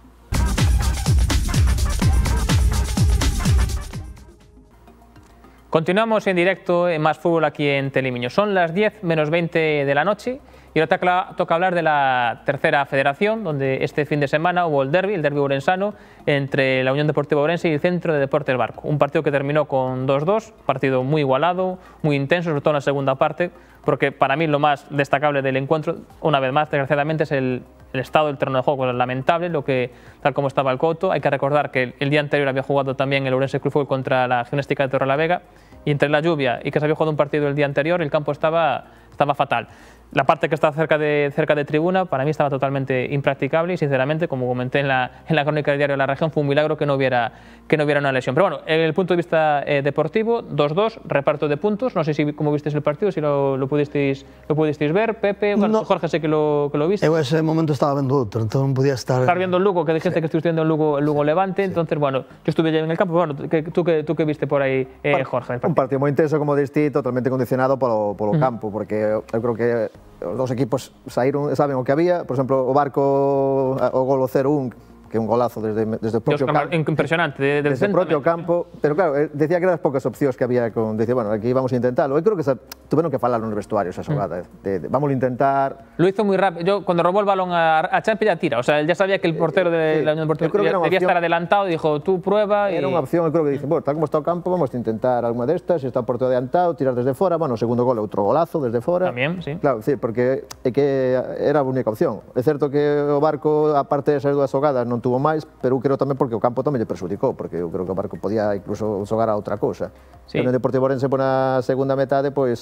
Speaker 1: Continuamos en directo en Más Fútbol aquí en Telemiño. Son las 10 menos 20 de la noche y ahora toca hablar de la tercera federación, donde este fin de semana hubo el derbi ourensano, entre la Unión Deportiva Ourense y el Centro de Deportes Barco. Un partido que terminó con 2-2, partido muy igualado, muy intenso, sobre todo en la segunda parte, porque para mí lo más destacable del encuentro, una vez más, desgraciadamente, es el estado del terreno de juego, lamentable, tal como estaba el Couto. Hay que recordar que el día anterior había jugado también el Ourense Club de Fútbol contra la Gimnástica de Torrelavega, y entre la lluvia y que se había jugado un partido el día anterior, el campo estaba fatal. La parte que está cerca de tribuna para mí estaba totalmente impracticable y sinceramente, como comenté en la crónica del diario de la región, fue un milagro que no hubiera una lesión. Pero bueno, en el punto de vista deportivo, 2-2, reparto de puntos. No sé si cómo visteis el partido, si lo pudisteis ver, Pepe, bueno, no. Jorge sé que lo viste.
Speaker 2: En ese momento estaba viendo otro, entonces no podía estar
Speaker 1: viendo el Lugo, que dijiste que estuviste viendo el Lugo Levante, entonces bueno, yo estuve ya en el campo. Bueno, ¿tú qué viste por aí, Jorge?
Speaker 5: Un partido moi intenso, como diste, totalmente condicionado polo campo, porque eu creo que os dos equipos saben o que había. Por exemplo, o Barco, o gol 0-1, que un golazo desde o propio campo.
Speaker 1: Impresionante,
Speaker 5: desde o propio campo, pero claro, decía que eran as poucas opcións que había, decía, bueno, aquí vamos a intentarlo. Eu creo que tuvieron que falar nos vestuarios esa xogada, vamos a intentar.
Speaker 1: Lo hizo muy rápido. Yo, cuando robó el balón a Champi, ya tira. O sea, él ya sabía que el portero de la Unión Deportiva debía estar adelantado y dijo, tú prueba.
Speaker 5: Era unha opción, eu creo que dicen, bueno, tal como está o campo, vamos a intentar alguna destas, se está o portero adelantado, tirar desde fora, bueno, o segundo gol, outro golazo desde fora.
Speaker 1: Tamén, sí.
Speaker 5: Claro, sí, porque é que era a única opción. É certo que o Barco, aparte desas dúas xogadas, non tuvo máis, pero eu creo tamén porque o campo tamén lle perxudicou, porque eu creo que o Barco podía incluso xogar a outra cousa. Sí. E no Deportivo Ourense, na segunda metade, pois,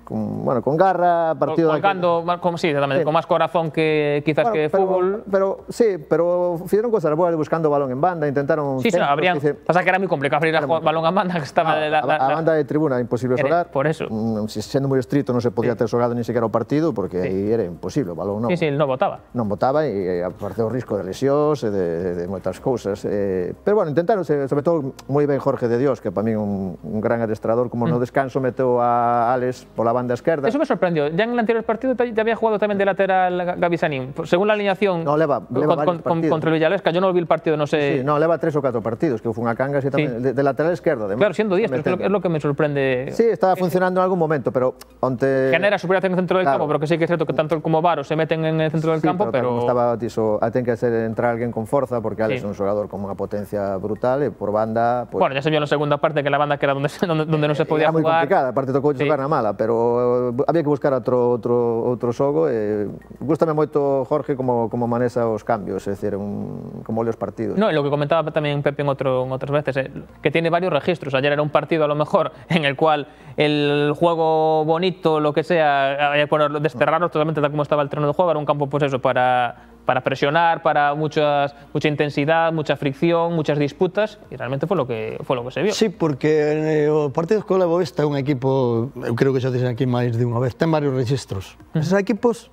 Speaker 5: con garra, partido...
Speaker 1: Colgando, sí, con máis corazón que quizás que fútbol.
Speaker 5: Sí, pero fixeron cosas boas buscando o balón en banda, intentaron...
Speaker 1: Sí, habrían... Pasa que era moi complicado abrir o balón a banda, que estaba...
Speaker 5: A banda de tribuna, imposible xogar.
Speaker 1: Por eso.
Speaker 5: Sendo moi estrito, non se podía ter xogado ni sequera o partido, porque aí era imposible, o balón non...
Speaker 1: Sí, non botaba. Non
Speaker 5: botaba, e aparte o risco de lesións e de moitas cousas. Pero, bueno, intentaron, sobre todo, moi ben Jorge de Dios, que para mí un gran adestrador, como no descanso meteu a Alex pola banda esquerda.
Speaker 1: Eso me sorprendió. Ya en el anterior partido te había jugado también de lateral Gavi Sanín. Según la alineación contra el Villalesca, yo no vi el partido, no sé...
Speaker 5: Sí, no, leva 3 ou 4 partidos, que fue unha canga así tamén, de lateral esquerdo.
Speaker 1: Claro, siendo diestro, es lo que me sorprende.
Speaker 5: Sí, estaba funcionando en algún momento, pero onte...
Speaker 1: Genera superación en el centro del campo, pero que sí que es cierto que tanto como Varo se meten en el centro del campo, pero...
Speaker 5: Estaba, ten que entrar alguén con forza, porque Alex é un xogador con unha potencia brutal, e por banda...
Speaker 1: Bueno, ya se vio en la segunda parte que la banda que era donde no se podía
Speaker 5: jugar. Era moi complicada, aparte tocou xogar na mala, pero había que buscar outro xogo, e gústame moito Jorge como manexa os cambios, é dicir, como os partidos.
Speaker 1: No, lo que comentaba tamén Pepe en otras veces, que tiene varios registros. Ayer era un partido a lo mejor en el cual el juego bonito, lo que sea, había que desterrarlo totalmente tal como estaba el terreno de juego, era un campo pues eso, para presionar, para mucha intensidad, mucha fricción, muchas disputas, y realmente fue lo que se vio.
Speaker 2: Sí, porque o partido co Levo Vista é un equipo, eu creo que xa dixen aquí máis de unha vez, ten varios registros. Esos equipos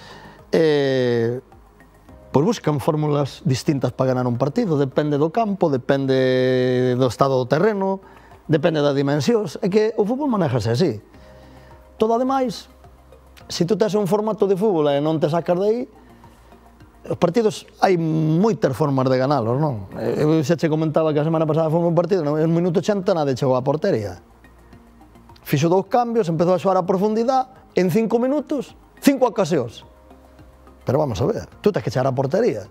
Speaker 2: pois buscan fórmulas distintas para ganar un partido, depende do campo, depende do estado do terreno, depende das dimensións, é que o fútbol manejase así. Todo ademais, se tú tes un formato de fútbol e non te sacas de aí, os partidos hai moitas formas de ganalos, non? Eu xa che comentaba que a semana pasada foi un partido, no minuto 80 nada chegou á portería. Fixo 2 cambios, empezou a xogar a profundidade, en 5 minutos, 5 ocasións. Pero vamos a ver, tú tens que chegar á portería.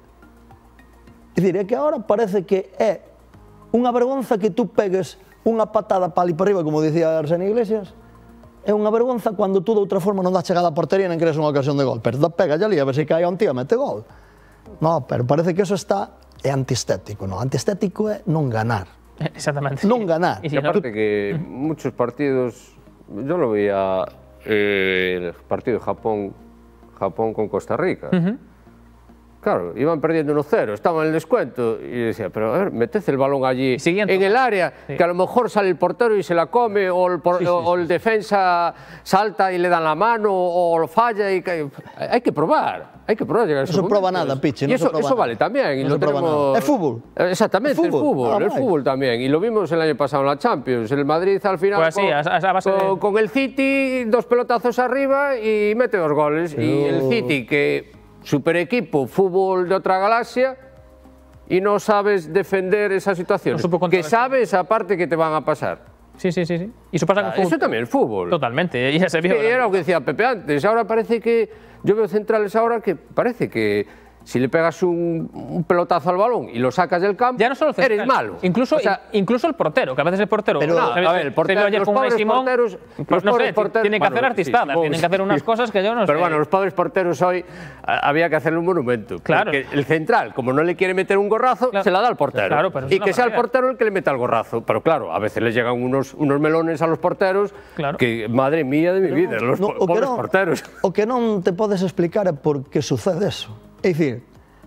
Speaker 2: É dicir, é que agora parece que é unha vergonza que tú pegues unha patada para ali para arriba, como dicía Arsenio Iglesias, é unha vergonza cando tú de outra forma non das chegada á portería e non crees unha ocasión de gol. Pero pega ali a ver se cae a un tío e mete gol. No, pero parece que eso é antiestético, no? Antiestético é non ganar.
Speaker 1: Exactamente.
Speaker 2: Non ganar.
Speaker 4: Y aparte que muchos partidos, yo lo veía el partido de Japón con Costa Rica. Claro, iban perdiendo 1-0, estaban en el descuento y decía, pero a ver, meted el balón allí en el área, que a lo mejor sale el portero y se la come, o el defensa salta y le dan la mano, o lo falla y cae. Hay que probar llegar a esos
Speaker 2: momentos. No se prueba nada, Pichi.
Speaker 4: Y eso vale también. Y
Speaker 2: no
Speaker 4: lo tenemos...
Speaker 2: Es fútbol.
Speaker 4: Exactamente, es fútbol también. Y lo vimos el año pasado en la Champions. El Madrid al final
Speaker 1: pues sí,
Speaker 4: con el City, 2 pelotazos arriba y mete 2 goles. Pero... Y el City, que super equipo, fútbol de otra galaxia, y no sabes defender esa situación. Que sabes aparte que te van a pasar.
Speaker 1: Sí. Y eso pasa con fútbol.
Speaker 4: Eso también es fútbol.
Speaker 1: Totalmente. Ya se vio.
Speaker 4: Era lo que decía Pepe antes. Ahora parece que... Yo veo centrales ahora que parece que si le pegas un pelotazo al balón y lo sacas del campo,
Speaker 1: ya no solo
Speaker 4: eres malo.
Speaker 1: Incluso el portero, que a veces el portero...
Speaker 4: Pero, a ver, el portero, los pobres porteros...
Speaker 1: Pues no sé, tienen que hacer artistadas, tienen que hacer unas cosas que yo no sé.
Speaker 4: Pero bueno, los pobres porteros hoy había que hacerle un monumento.
Speaker 1: Claro.
Speaker 4: Porque el central, como no le quiere meter un gorrazo, se la da al portero.
Speaker 1: Claro, pero
Speaker 4: y que sea el portero el que le meta el gorrazo. Pero claro, a veces les llegan unos melones a los porteros que, madre mía de mi vida, los pobres porteros.
Speaker 2: O que non te podes explicar é por que sucede eso. É dicir,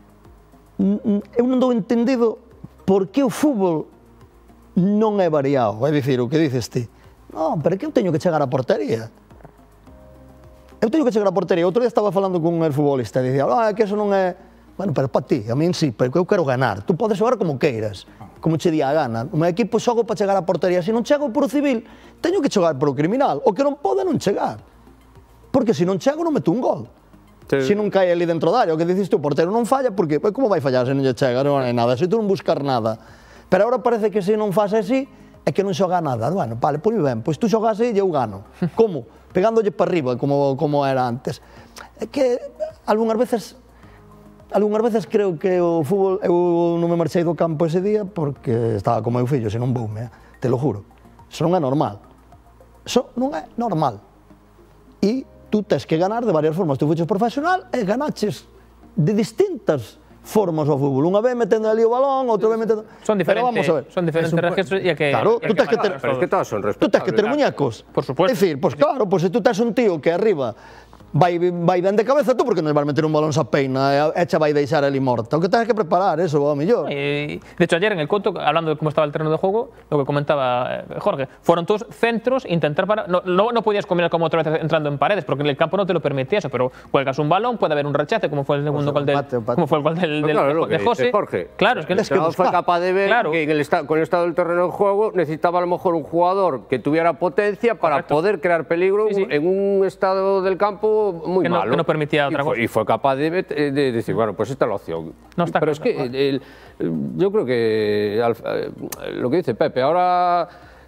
Speaker 2: eu non dou entendido por que o fútbol non é variado. É dicir, o que dices ti. Non, pero é que eu teño que chegar á portería. Eu teño que chegar á portería. Outro día estaba falando con un futbolista e dicía, que eso non é... Bueno, pero para ti, a min sí, pero eu quero ganar. Tú podes xogar como queiras, como che día a gana. O meu equipo xogo para chegar á portería. Se non chego por o civil, teño que xogar por o criminal. O que non pode non chegar. Porque se non chego non meto un gol. se non cae ali dentro da área. O que dices tú, o portero non falla, porque como vai fallar se non lle chega, non é nada, se tú non buscar nada. Pero agora parece que se non faz así, é que non xoga nada. Bueno, vale, pois ben, pois tú xogas así e eu gano. Como? Pegándolle para arriba, como era antes. É que algunhas veces creo que o fútbol, eu non me marchei do campo ese día porque estaba con meu fillo, se non voume, te lo juro. Eso non é normal. Eso non é normal. E tú tes que ganar de varias formas. Tú fuches profesional e ganaches de distintas formas ao fútbol. Unha vez metendo ali o balón, outra vez metendo...
Speaker 1: Son diferentes registros e que...
Speaker 2: Claro, tú tes que ter...
Speaker 4: Pero es que todas son respetables.
Speaker 2: Tú tes que ter muñecos.
Speaker 1: Por supuesto.
Speaker 2: É dicir, pois claro, pois se tú tes un tío que arriba vai ben de cabeza, tú porque non vas meter un balón sa peina e xa vai deixar ali morta. O que tens que preparar, eso, ao mellor.
Speaker 1: De hecho, ayer en el Couto, hablando de cómo estaba el terreno de juego, lo que comentaba Jorge, fueron todos centros, intentar parar... No podías combinar como otra vez entrando en paredes, porque en el campo no te lo permitía eso, pero juegas un balón, puede haber un rechace, como fue el segundo gol de José.
Speaker 4: Jorge,
Speaker 1: claro, es que
Speaker 4: el entrenador fue capaz de ver que con el estado del terreno de juego necesitaba a lo mejor un jugador que tuviera potencia para poder crear peligro en un estado del campo muy malo.
Speaker 1: Que no permitía otra cosa.
Speaker 4: Y fue capaz de decir, bueno, pues esta es la opción.
Speaker 1: No está
Speaker 4: pero es que yo creo que lo que dice Pepe, ahora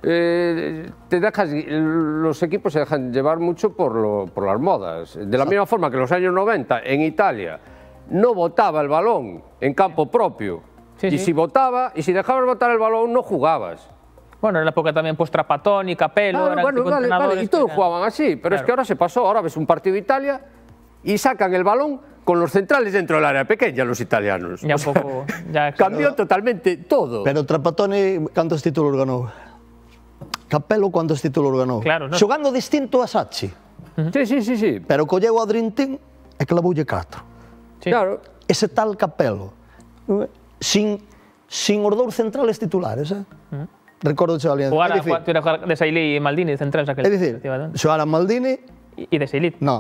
Speaker 4: los equipos se dejan llevar mucho por las modas. De la misma forma que en los años 90 en Italia no botaba el balón en campo propio. Y si dejabas botar el balón no jugabas.
Speaker 1: Bueno, en la época también pues Trapattoni y Capello eran
Speaker 4: vale, y todos jugaban así, pero es que ahora se pasó, ahora ves un partido de Italia y sacan el balón con los centrales dentro del área pequeña, los italianos.
Speaker 1: Ya un poco,
Speaker 4: cambió totalmente todo.
Speaker 2: Pero Trapattoni, ¿cuántos títulos ganó? Capello, ¿cuántos títulos ganó?
Speaker 1: Claro, no.
Speaker 2: Xogando distinto a Sacchi.
Speaker 4: Sí.
Speaker 2: Pero colleu a Dream Team e clavoulle 4.
Speaker 1: Sí.
Speaker 4: Claro.
Speaker 2: Ese tal Capello, sin os dous centrales titulares, recordo que alguén...
Speaker 1: Jugar de Sailly y Maldini de centrales aquel.
Speaker 2: É dicir, xogar a Maldini...
Speaker 1: Y de Sailly.
Speaker 2: No.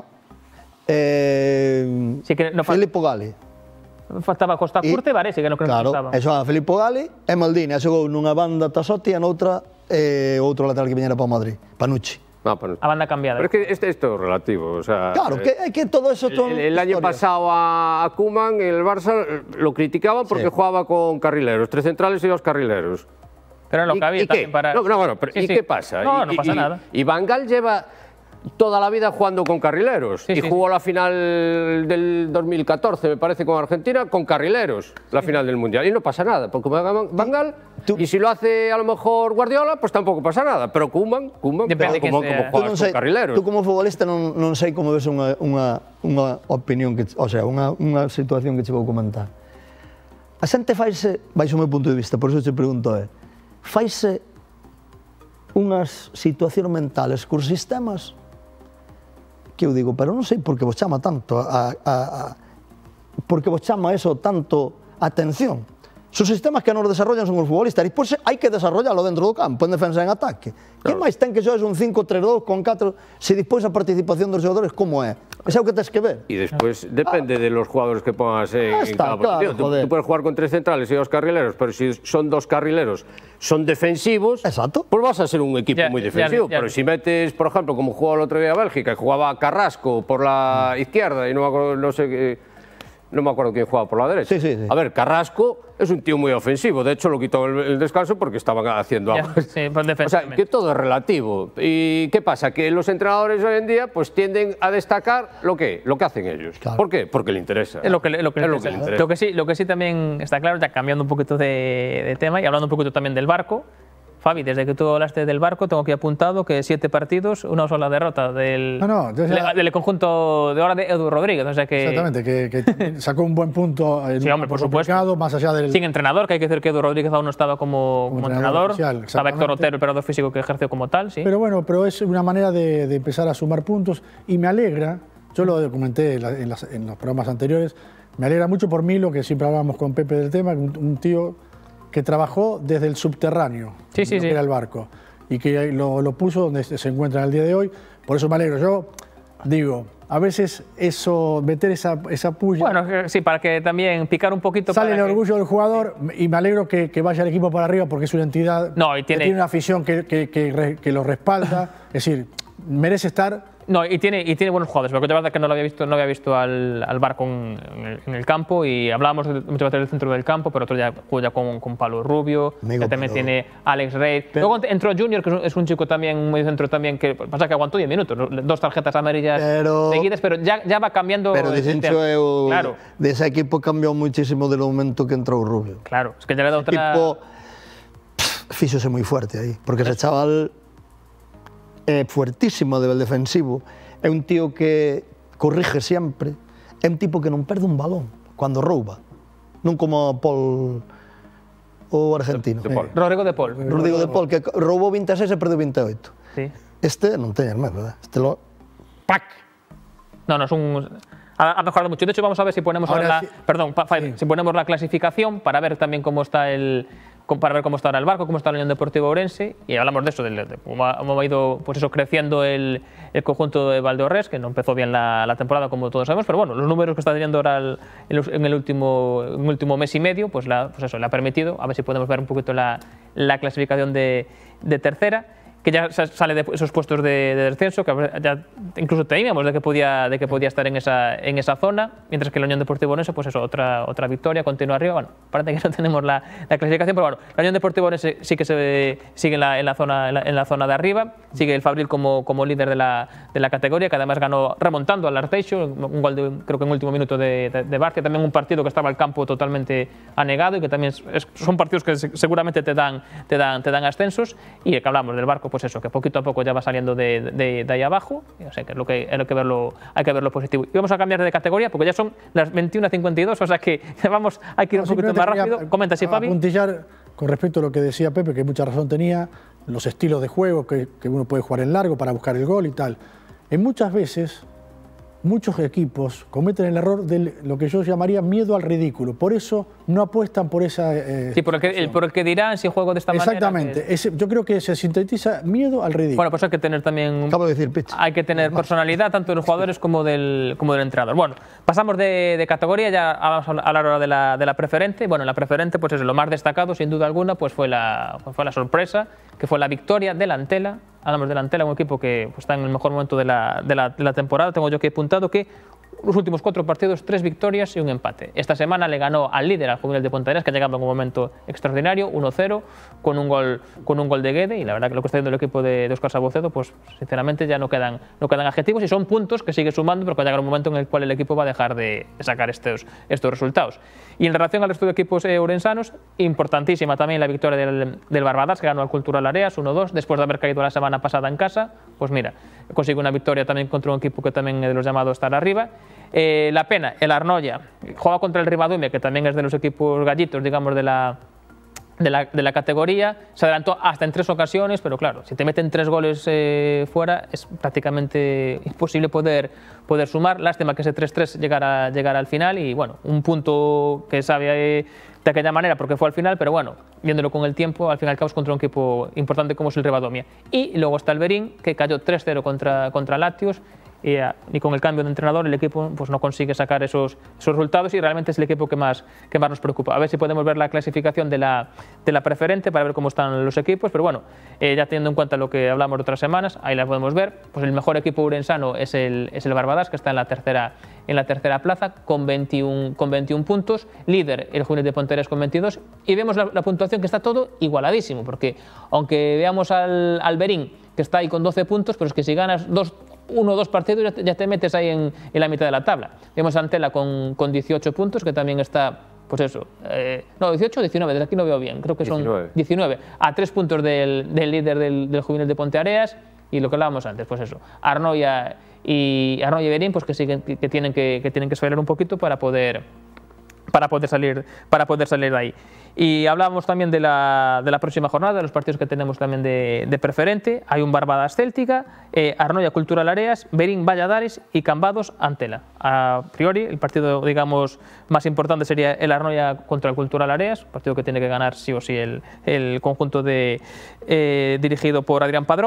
Speaker 1: Sí que no
Speaker 2: Filippo Galli.
Speaker 1: Faltaba Costa Curta e Varese, que non creo que estaban.
Speaker 2: Claro, e xogaba Filippo Galli e Maldini. Xogou nunha banda Tassotti e noutra outro lateral que viñera para o Madrid, Panucci.
Speaker 1: A banda cambiada.
Speaker 4: Pero es que esto es relativo. O sea,
Speaker 2: claro, que todo eso...
Speaker 4: El año pasado a Koeman, el Barça, lo criticaban porque jugaba con carrileros, 3 centrales y 2 carrileros.
Speaker 1: Pero lo que había también para...
Speaker 4: Bueno, pero ¿y qué pasa?
Speaker 1: No pasa nada.
Speaker 4: Y Van Gaal lleva toda la vida jugando con carrileros. Jugó la final del 2014, me parece, con Argentina, con carrileros, la final del Mundial. Y no pasa nada, porque Van Gaal, y si lo hace a lo mejor Guardiola, pues tampoco pasa nada. Pero Koeman
Speaker 1: depende
Speaker 4: como juegas con carrileros.
Speaker 2: Tú como futbolista non sei como ves unha opinión, o sea, unha situación que che vou comentar. A xente faise, baixo o meu punto de vista, por iso te pregunto, faise unhas situacións mentales cos sistemas que eu digo, pero non sei por que vos chama tanto por que vos chama eso tanto atención. Os sistemas que nos desarrollan son os futbolistas e pois hai que desarrollalo dentro do campo, en defensa e en ataque. Que máis ten que xoes un 5-3-2 con 4 se despois a participación dos xogadores como é? Ese é o que tens que ver.
Speaker 4: Y después depende de los jugadores que pongas en cada posición. Tú puedes jugar con 3 centrales y 2 carrileros, pero si son 2 carrileros son defensivos, pues vas a ser un equipo muy defensivo. Pero si metes, por ejemplo, como jugó el otro día Bélgica, y jugaba Carrasco por la izquierda y no me acuerdo quién jugaba por la derecha.
Speaker 2: Sí.
Speaker 4: A ver, Carrasco es un tío muy ofensivo. De hecho, lo quitó el descanso porque estaban haciendo algo. O sea, que todo es relativo. ¿Y qué pasa? Que los entrenadores hoy en día pues tienden a destacar lo que hacen ellos.
Speaker 2: Claro.
Speaker 4: ¿Por qué? Porque le interesa.
Speaker 1: Es lo que le interesa. Lo que sí también está claro, ya cambiando un poquito de tema y hablando un poquito también del Barco. Fabi, desde que tú hablaste del Barco, tengo aquí apuntado que 7 partidos, una sola derrota del conjunto de ahora de Edu Rodríguez. O sea que,
Speaker 3: exactamente, que sacó un buen punto en
Speaker 1: sí, hombre, por supuesto.
Speaker 3: Más allá del...
Speaker 1: Sin entrenador, que hay que decir que Edu Rodríguez aún no estaba como entrenador.
Speaker 3: Oficial,
Speaker 1: estaba Héctor Otero, el operador físico que ejerció como tal. Sí.
Speaker 3: Pero bueno, es una manera de empezar a sumar puntos y me alegra, yo lo comenté en los programas anteriores, me alegra mucho por Milo, que siempre hablábamos con Pepe del tema, un tío que trabajó desde el subterráneo, que era el Barco, y que lo puso donde se encuentra el día de hoy. Por eso me alegro. Yo digo, a veces eso, meter esa puya...
Speaker 1: Bueno, sí, para que también picar un poquito...
Speaker 3: Sale el orgullo del jugador y me alegro que vaya el equipo para arriba porque es una entidad que tiene una afición que lo respalda. Es decir, merece estar
Speaker 1: No, y tiene buenos jugadores, porque la verdad que no había visto al Barco en el campo, y hablábamos muchas veces del centro del campo, pero otro ya juega con Pablo Rubio, que también tiene Alex Reid. Luego entró Junior, que es un chico también, un medio centro también, que pasa que aguantó 10 minutos, 2 tarjetas amarillas seguidas, pero ya va cambiando.
Speaker 2: Pero claro, de ese equipo cambió muchísimo del momento que entró Rubio.
Speaker 1: Claro, es que ya le da otra...
Speaker 2: El equipo fíxose muy fuerte aí, porque ese chaval é fuertísimo a nivel defensivo, é un tío que corrige sempre, é un tipo que non perde un balón cando rouba, non como Paul, o argentino.
Speaker 1: Rodrigo de Paul.
Speaker 2: Rodrigo de Paul, que roubou 26 e perdeu 28.
Speaker 1: Sí.
Speaker 2: Este non teñas máis, verdad? Este lo... ¡Pac!
Speaker 1: No, es un... Ha mejorado mucho. De hecho, vamos a ver si ponemos si ponemos la clasificación para ver también cómo está para ver cómo está ahora el Barco, cómo está la Unión Deportiva Ourense, y hablamos de eso, de cómo ha ido pues eso, creciendo el conjunto de Valdeorres, que no empezó bien la temporada, como todos sabemos, pero bueno, los números que está teniendo ahora en el último mes y medio, pues eso le ha permitido, a ver si podemos ver un poquito la clasificación de tercera, que ya sale de esos puestos de descenso, que ya incluso temíamos de que podía estar en esa zona, mientras que la Unión Deportiva Ourense, pues eso, otra victoria, continúa arriba. Bueno, parece que no tenemos la clasificación, pero bueno, la Unión Deportiva Ourense sí que sigue en la zona de arriba, sigue el Fabril como líder de la categoría, que además ganó remontando al Arteixo, un gol creo que en último minuto de Barcia, también un partido que estaba el campo totalmente anegado, y que también son partidos que seguramente te dan ascensos, y el que hablamos del Barco, pues eso, que poquito a poco ya va saliendo de ahí abajo, o sea, que hay que verlo positivo. Y vamos a cambiar de categoría porque ya son las 21:52, o sea que hay que ir un poquito más rápido. Comenta, sí, Fabi.
Speaker 3: Apuntillar con respecto a lo que decía Pepe, que mucha razón tenía, los estilos de juego que uno puede jugar en largo para buscar el gol y tal. Muchas veces, muchos equipos cometen el error de lo que yo llamaría miedo al ridículo. Por eso no apuestan por esa...
Speaker 1: sí, por el que dirán si juego de esta
Speaker 3: Exactamente.
Speaker 1: manera.
Speaker 3: Exactamente. Yo creo que se sintetiza miedo al ridículo.
Speaker 1: Bueno, pues hay que tener también...
Speaker 2: Acabo de decir, pitch.
Speaker 1: Hay que tener personalidad tanto de los jugadores como del entrenador. Bueno, pasamos de categoría, ya vamos a hablar ahora de la preferente. Bueno, en la preferente, pues eso, lo más destacado, sin duda alguna, pues fue la sorpresa, que fue la victoria del Antela. Hablamos del Antela, un equipo que pues, está en el mejor momento de la temporada. Tengo yo aquí apuntado que los últimos 4 partidos, 3 victorias y un empate. Esta semana le ganó al líder, al Juvenil de Ponteareas, que ha llegado en un momento extraordinario, 1-0, con un gol de Guede, y la verdad que lo que está haciendo el equipo de Óscar Sabocedo, pues sinceramente ya no quedan adjetivos, y son puntos que sigue sumando, porque va a llegar un momento en el cual el equipo va a dejar de sacar estos resultados. Y en relación al resto de equipos ourensanos, importantísima también la victoria del Barbadas, que ganó al Cultural Areas 1-2, después de haber caído la semana pasada en casa. Pues mira, consigue una victoria también contra un equipo que también es de los llamados a estar arriba. La pena, el Arnoia juega contra el Ribadumia, que también es de los equipos gallitos, digamos, de la categoría. Se adelantó hasta en 3 ocasiones, pero claro, si te meten 3 goles fuera, es prácticamente imposible poder sumar. Lástima que ese 3-3 llegara al final, y bueno, un punto que sabe de aquella manera porque fue al final, pero bueno, viéndolo con el tiempo, al final caos contra un equipo importante como es el Ribadumia. Y luego está el Berín, que cayó 3-0 contra Latios, y con el cambio de entrenador el equipo pues no consigue sacar esos resultados, y realmente es el equipo que más nos preocupa. A ver si podemos ver la clasificación de la preferente para ver cómo están los equipos, pero bueno, ya teniendo en cuenta lo que hablamos de otras semanas, ahí la podemos ver. Pues el mejor equipo ourensano es el Barbadas, que está en la tercera plaza con 21 puntos, líder el Juvenil de Ponteareas con 22, y vemos la puntuación que está todo igualadísimo, porque aunque veamos al Berín, que está ahí con 12 puntos, pero es que si ganas 1 o 2 partidos ya te metes ahí en la mitad de la tabla. Vemos a Antela con 18 puntos, que también está, pues eso, no, 18 o 19, desde aquí no veo bien, creo que son 19, a 3 puntos del líder del Juvenil de Ponteareas, y lo que hablábamos antes, pues eso, Arnoia y Berín, pues que tienen que esforzar un poquito para poder salir de ahí. Y hablábamos también de la próxima jornada, de los partidos que tenemos también de preferente. Hay un Barbadas Céltica, Arnoia Cultural Areas, Berín Valladares y Cambados Antela. A priori, el partido, digamos, más importante sería el Arnoia contra el Cultural Areas, partido que tiene que ganar sí o sí el conjunto dirigido por Adrián Padrón.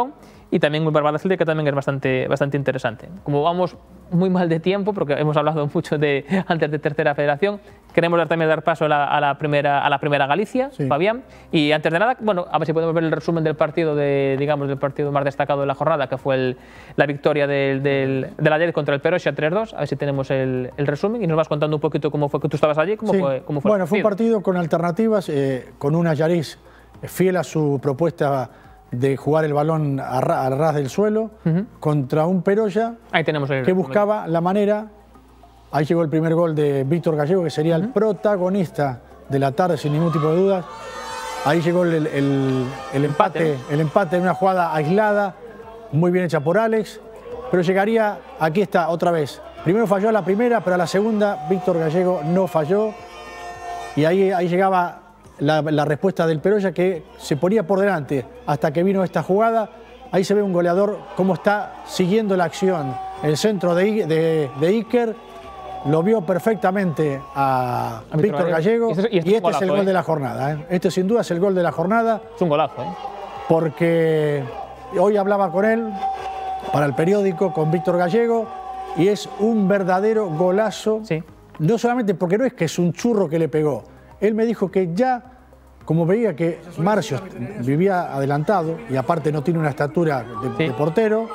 Speaker 1: y también un Barbada-Celtic que también es bastante interesante. Como vamos muy mal de tiempo, porque hemos hablado mucho antes de tercera federación, queremos también dar paso a la primera Galicia, sí. Fabián, y antes de nada, bueno, a ver si podemos ver el resumen del partido, del partido más destacado de la jornada, que fue la victoria del ayer contra el Peroxa 3-2, a ver si tenemos el resumen y nos vas contando un poquito cómo fue que tú estabas allí, cómo fue
Speaker 3: bueno, fue un partido con alternativas, con una Allariz fiel a su propuesta de jugar el balón a ras del suelo, contra un Peroxa que buscaba la manera. Ahí llegó el primer gol de Víctor Gallego, que sería el protagonista de la tarde, sin ningún tipo de dudas. Ahí llegó el empate en una jugada aislada, muy bien hecha por Alex, pero llegaría, aquí está otra vez. Primero falló a la primera, pero a la segunda Víctor Gallego no falló, y ahí llegaba la respuesta del Peroxa, que se ponía por delante hasta que vino esta jugada. Ahí se ve un goleador cómo está siguiendo la acción. El centro de Iker lo vio perfectamente a Víctor Gallego, y este es el gol de la jornada. Este sin duda es el gol de la jornada.
Speaker 1: Es un golazo,
Speaker 3: porque hoy hablaba con él para el periódico, con Víctor Gallego, y es un verdadero golazo.
Speaker 1: Sí.
Speaker 3: No solamente porque no es que es un churro que le pegó. Él me dijo que ya, como veía que Marcio vivía adelantado, y aparte no tiene una estatura de portero,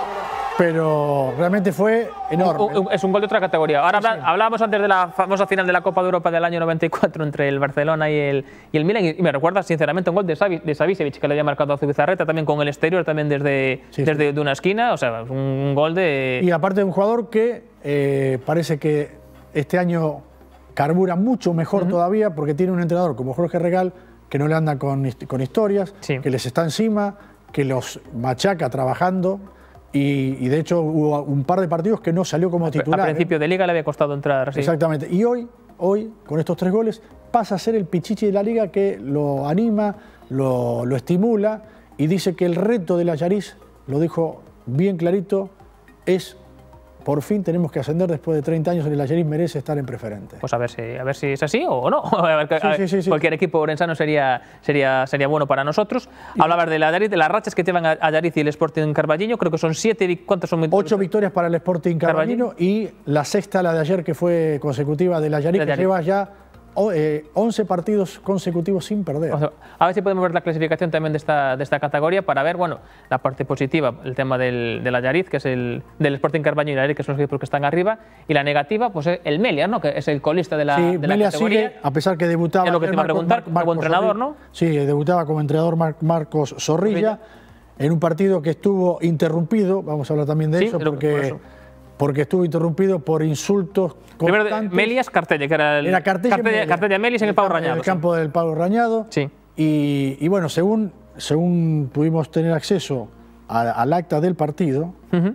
Speaker 3: pero realmente fue enorme.
Speaker 1: Es un gol de otra categoría. Ahora hablábamos antes de la famosa final de la Copa de Europa del año 94 entre el Barcelona y el Milan, y me recuerda sinceramente un gol de Savicevic, que le había marcado a Zubizarreta, también con el exterior, también desde de una esquina. O sea, un gol de...
Speaker 3: Y aparte de un jugador que parece que este año carbura mucho mejor todavía, porque tiene un entrenador como Jorge Regal, que no le anda con historias, que les está encima, que los machaca trabajando, y de hecho hubo un par de partidos que no salió como titular.
Speaker 1: A principio de liga le había costado entrar.
Speaker 3: Sí. Exactamente. Y hoy, con estos 3 goles, pasa a ser el pichichi de la liga, que lo anima, lo estimula, y dice que el reto de la Allariz, lo dijo bien clarito, es... Por fin tenemos que ascender después de 30 años, y el Allariz merece estar en preferente.
Speaker 1: Pues a ver si es así o no. Sí. Cualquier equipo orensano sería bueno para nosotros. Hablabas del Allariz, de las rachas que llevan Allariz y el Sporting Carballiño. Creo que son 7, ¿cuántos son?
Speaker 3: 8 victorias para el Sporting Carballiño, y la sexta, la de ayer, que fue consecutiva del Allariz, que lleva ya 11 partidos consecutivos sin perder.
Speaker 1: A ver si podemos ver la clasificación también de esta categoría, para ver, bueno, la parte positiva, el tema del Allariz, que es del Sporting Carballiño y el Allariz, que son los equipos que están arriba, y la negativa, pues el Melias, ¿no? Que es el colista de la
Speaker 3: Melias
Speaker 1: categoría.
Speaker 3: Sigue, a pesar que debutaba...
Speaker 1: Es lo que te iba a preguntar, como entrenador, ¿no?
Speaker 3: Sí, debutaba como entrenador Marcos Zorrilla, en un partido que estuvo interrumpido, vamos a hablar también de eso, porque estuvo interrumpido por insultos constantes.
Speaker 1: Primero Melias, Cartella, que era Cartella Melias en el Pau Rañado.
Speaker 3: En el campo del Pau Rañado.
Speaker 1: Sí.
Speaker 3: Y bueno, según pudimos tener acceso al acta del partido,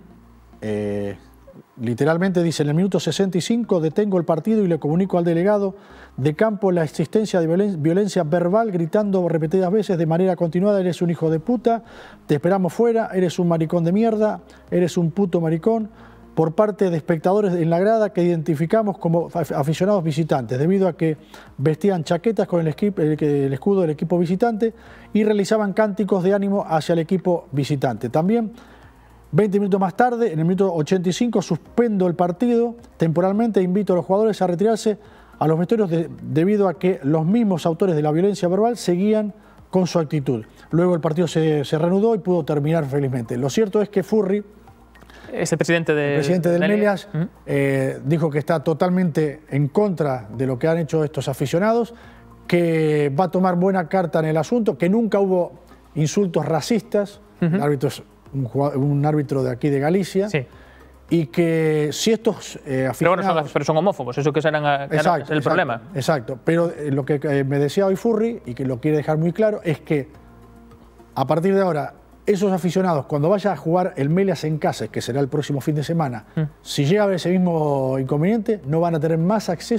Speaker 3: literalmente dice: en el minuto 65 detengo el partido y le comunico al delegado de campo la existencia de violencia verbal, gritando repetidas veces de manera continuada: eres un hijo de puta, te esperamos fuera, eres un maricón de mierda, eres un puto maricón, por parte de espectadores en la grada que identificamos como aficionados visitantes, debido a que vestían chaquetas con el escudo del equipo visitante y realizaban cánticos de ánimo hacia el equipo visitante. También, 20 minutos más tarde, en el minuto 85, suspendo el partido temporalmente e invito a los jugadores a retirarse a los vestuarios debido a que los mismos autores de la violencia verbal seguían con su actitud. Luego el partido se reanudó y pudo terminar felizmente. Lo cierto es que Furri,
Speaker 1: el presidente del
Speaker 3: Melias, dijo que está totalmente en contra de lo que han hecho estos aficionados, que va a tomar buena carta en el asunto, que nunca hubo insultos racistas. El árbitro es un árbitro de aquí de Galicia. Sí. Y que si estos aficionados...
Speaker 1: Pero son homófobos, eso que será el problema.
Speaker 3: Exacto, pero lo que me decía hoy Furri, y que lo quiere dejar muy claro, es que a partir de ahora, esos aficionados, cuando vaya a jugar el Melias en casa, que será el próximo fin de semana, si llega a haber ese mismo inconveniente, no van a tener más acceso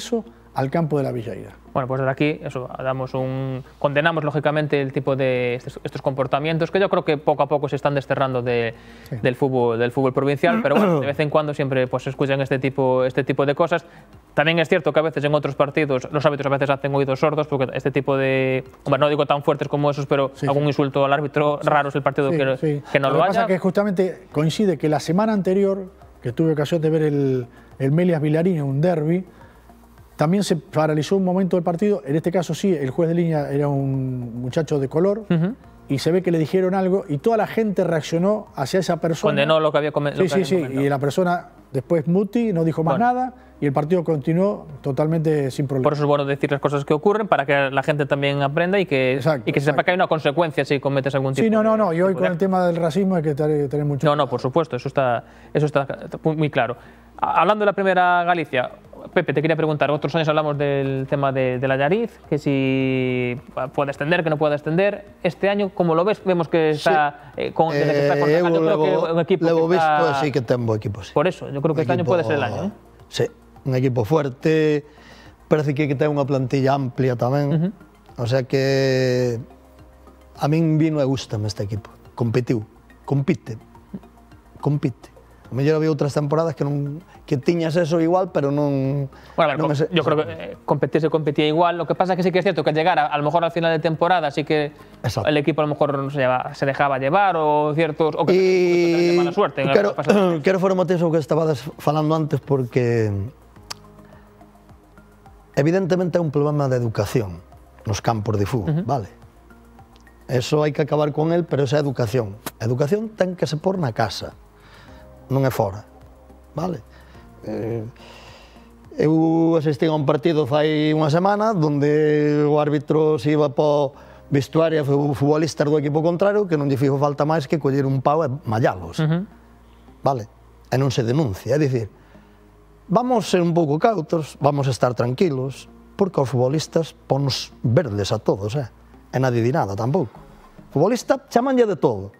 Speaker 3: al campo de la Villeira.
Speaker 1: Bueno, pues desde aquí eso, condenamos lógicamente el tipo de estos comportamientos que yo creo que poco a poco se están desterrando del fútbol provincial, pero bueno, de vez en cuando siempre pues, se escuchan este tipo de cosas. También es cierto que a veces en otros partidos los árbitros a veces hacen oídos sordos porque este tipo de, hombre, no digo tan fuertes como esos, pero algún insulto al árbitro, raro es el partido que no lo haya.
Speaker 3: Lo que pasa es que justamente coincide que la semana anterior, que tuve ocasión de ver el Melias Vilarín, un derbi, también se paralizó un momento del partido. En este caso sí, el juez de línea era un muchacho de color y se ve que le dijeron algo y toda la gente reaccionó hacia esa persona.
Speaker 1: Condenó lo que había comentado.
Speaker 3: Sí, y la persona después muti, no dijo más nada y el partido continuó totalmente sin problema.
Speaker 1: Por eso es bueno decir las cosas que ocurren para que la gente también aprenda y que se sepa que hay una consecuencia si cometes algún tipo de...
Speaker 3: Sí, y hoy con el tema del racismo hay que tener mucho...
Speaker 1: No, por supuesto, eso está muy claro. Hablando de la primera Galicia, Pepe, te quería preguntar, otros años hablamos del tema de la Allariz, que si puede extender, que no puede extender. Este año, ¿cómo lo ves? Vemos que está desde que está con yo creo que un equipo
Speaker 2: que
Speaker 1: visto
Speaker 2: así que tengo equipo, sí.
Speaker 1: Por eso, yo creo que este año puede ser el año, ¿eh?
Speaker 2: Sí, un equipo fuerte, parece que ten unha plantilla amplia tamén, o sea que a min vino e gustame este equipo, compite. A mellor había outras temporadas que tiñas eso igual, pero non...
Speaker 1: Bueno, a ver, yo creo que competir se competía igual, lo que pasa es que sí que es cierto que llegar a lo mejor al final de temporada sí que el equipo a lo mejor se dejaba llevar o ciertos... o que de mala suerte.
Speaker 2: Quero formatear o que estabas falando antes porque evidentemente é un problema de educación nos campos de fútbol, vale? Eso hai que acabar con el, pero esa é educación. A educación ten que se pôr na casa, non é fora, vale? Eu asistí a un partido fai unha semana onde o árbitro se iba para o vestuario o futbolista do equipo contrario que non lle fixo falta máis que coller un pau e mallalos, vale? E non se denuncia, é dicir, vamos ser un pouco cautos, vamos estar tranquilos, porque os futbolistas ponnos verdes a todos, e nadie di nada tampouco. O futbolista chamanlle de todo,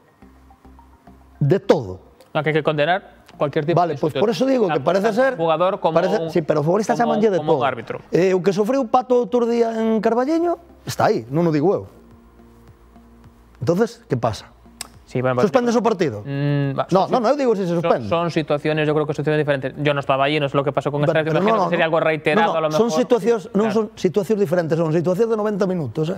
Speaker 1: No, que hai que condenar cualquier tipo
Speaker 2: de... Vale, pues por eso digo que parece ser...
Speaker 1: Jugador como
Speaker 2: sí, pero o futbolista chamanlle de todo.
Speaker 1: Como árbitro.
Speaker 2: O que sofreu Pato outro día en Carballeño, está aí, non o digo eu. Entonces, que pasa?
Speaker 1: Sí, bueno,
Speaker 2: ¿suspendes o partido? No, eu digo si se suspende.
Speaker 1: Son situaciones, yo creo que son situaciones diferentes. Yo no estaba allí, no sé lo que pasó con esta vez, imagino que sería algo reiterado a lo mejor.
Speaker 2: Son situacións, non son situacións diferentes, son situacións de 90 minutos,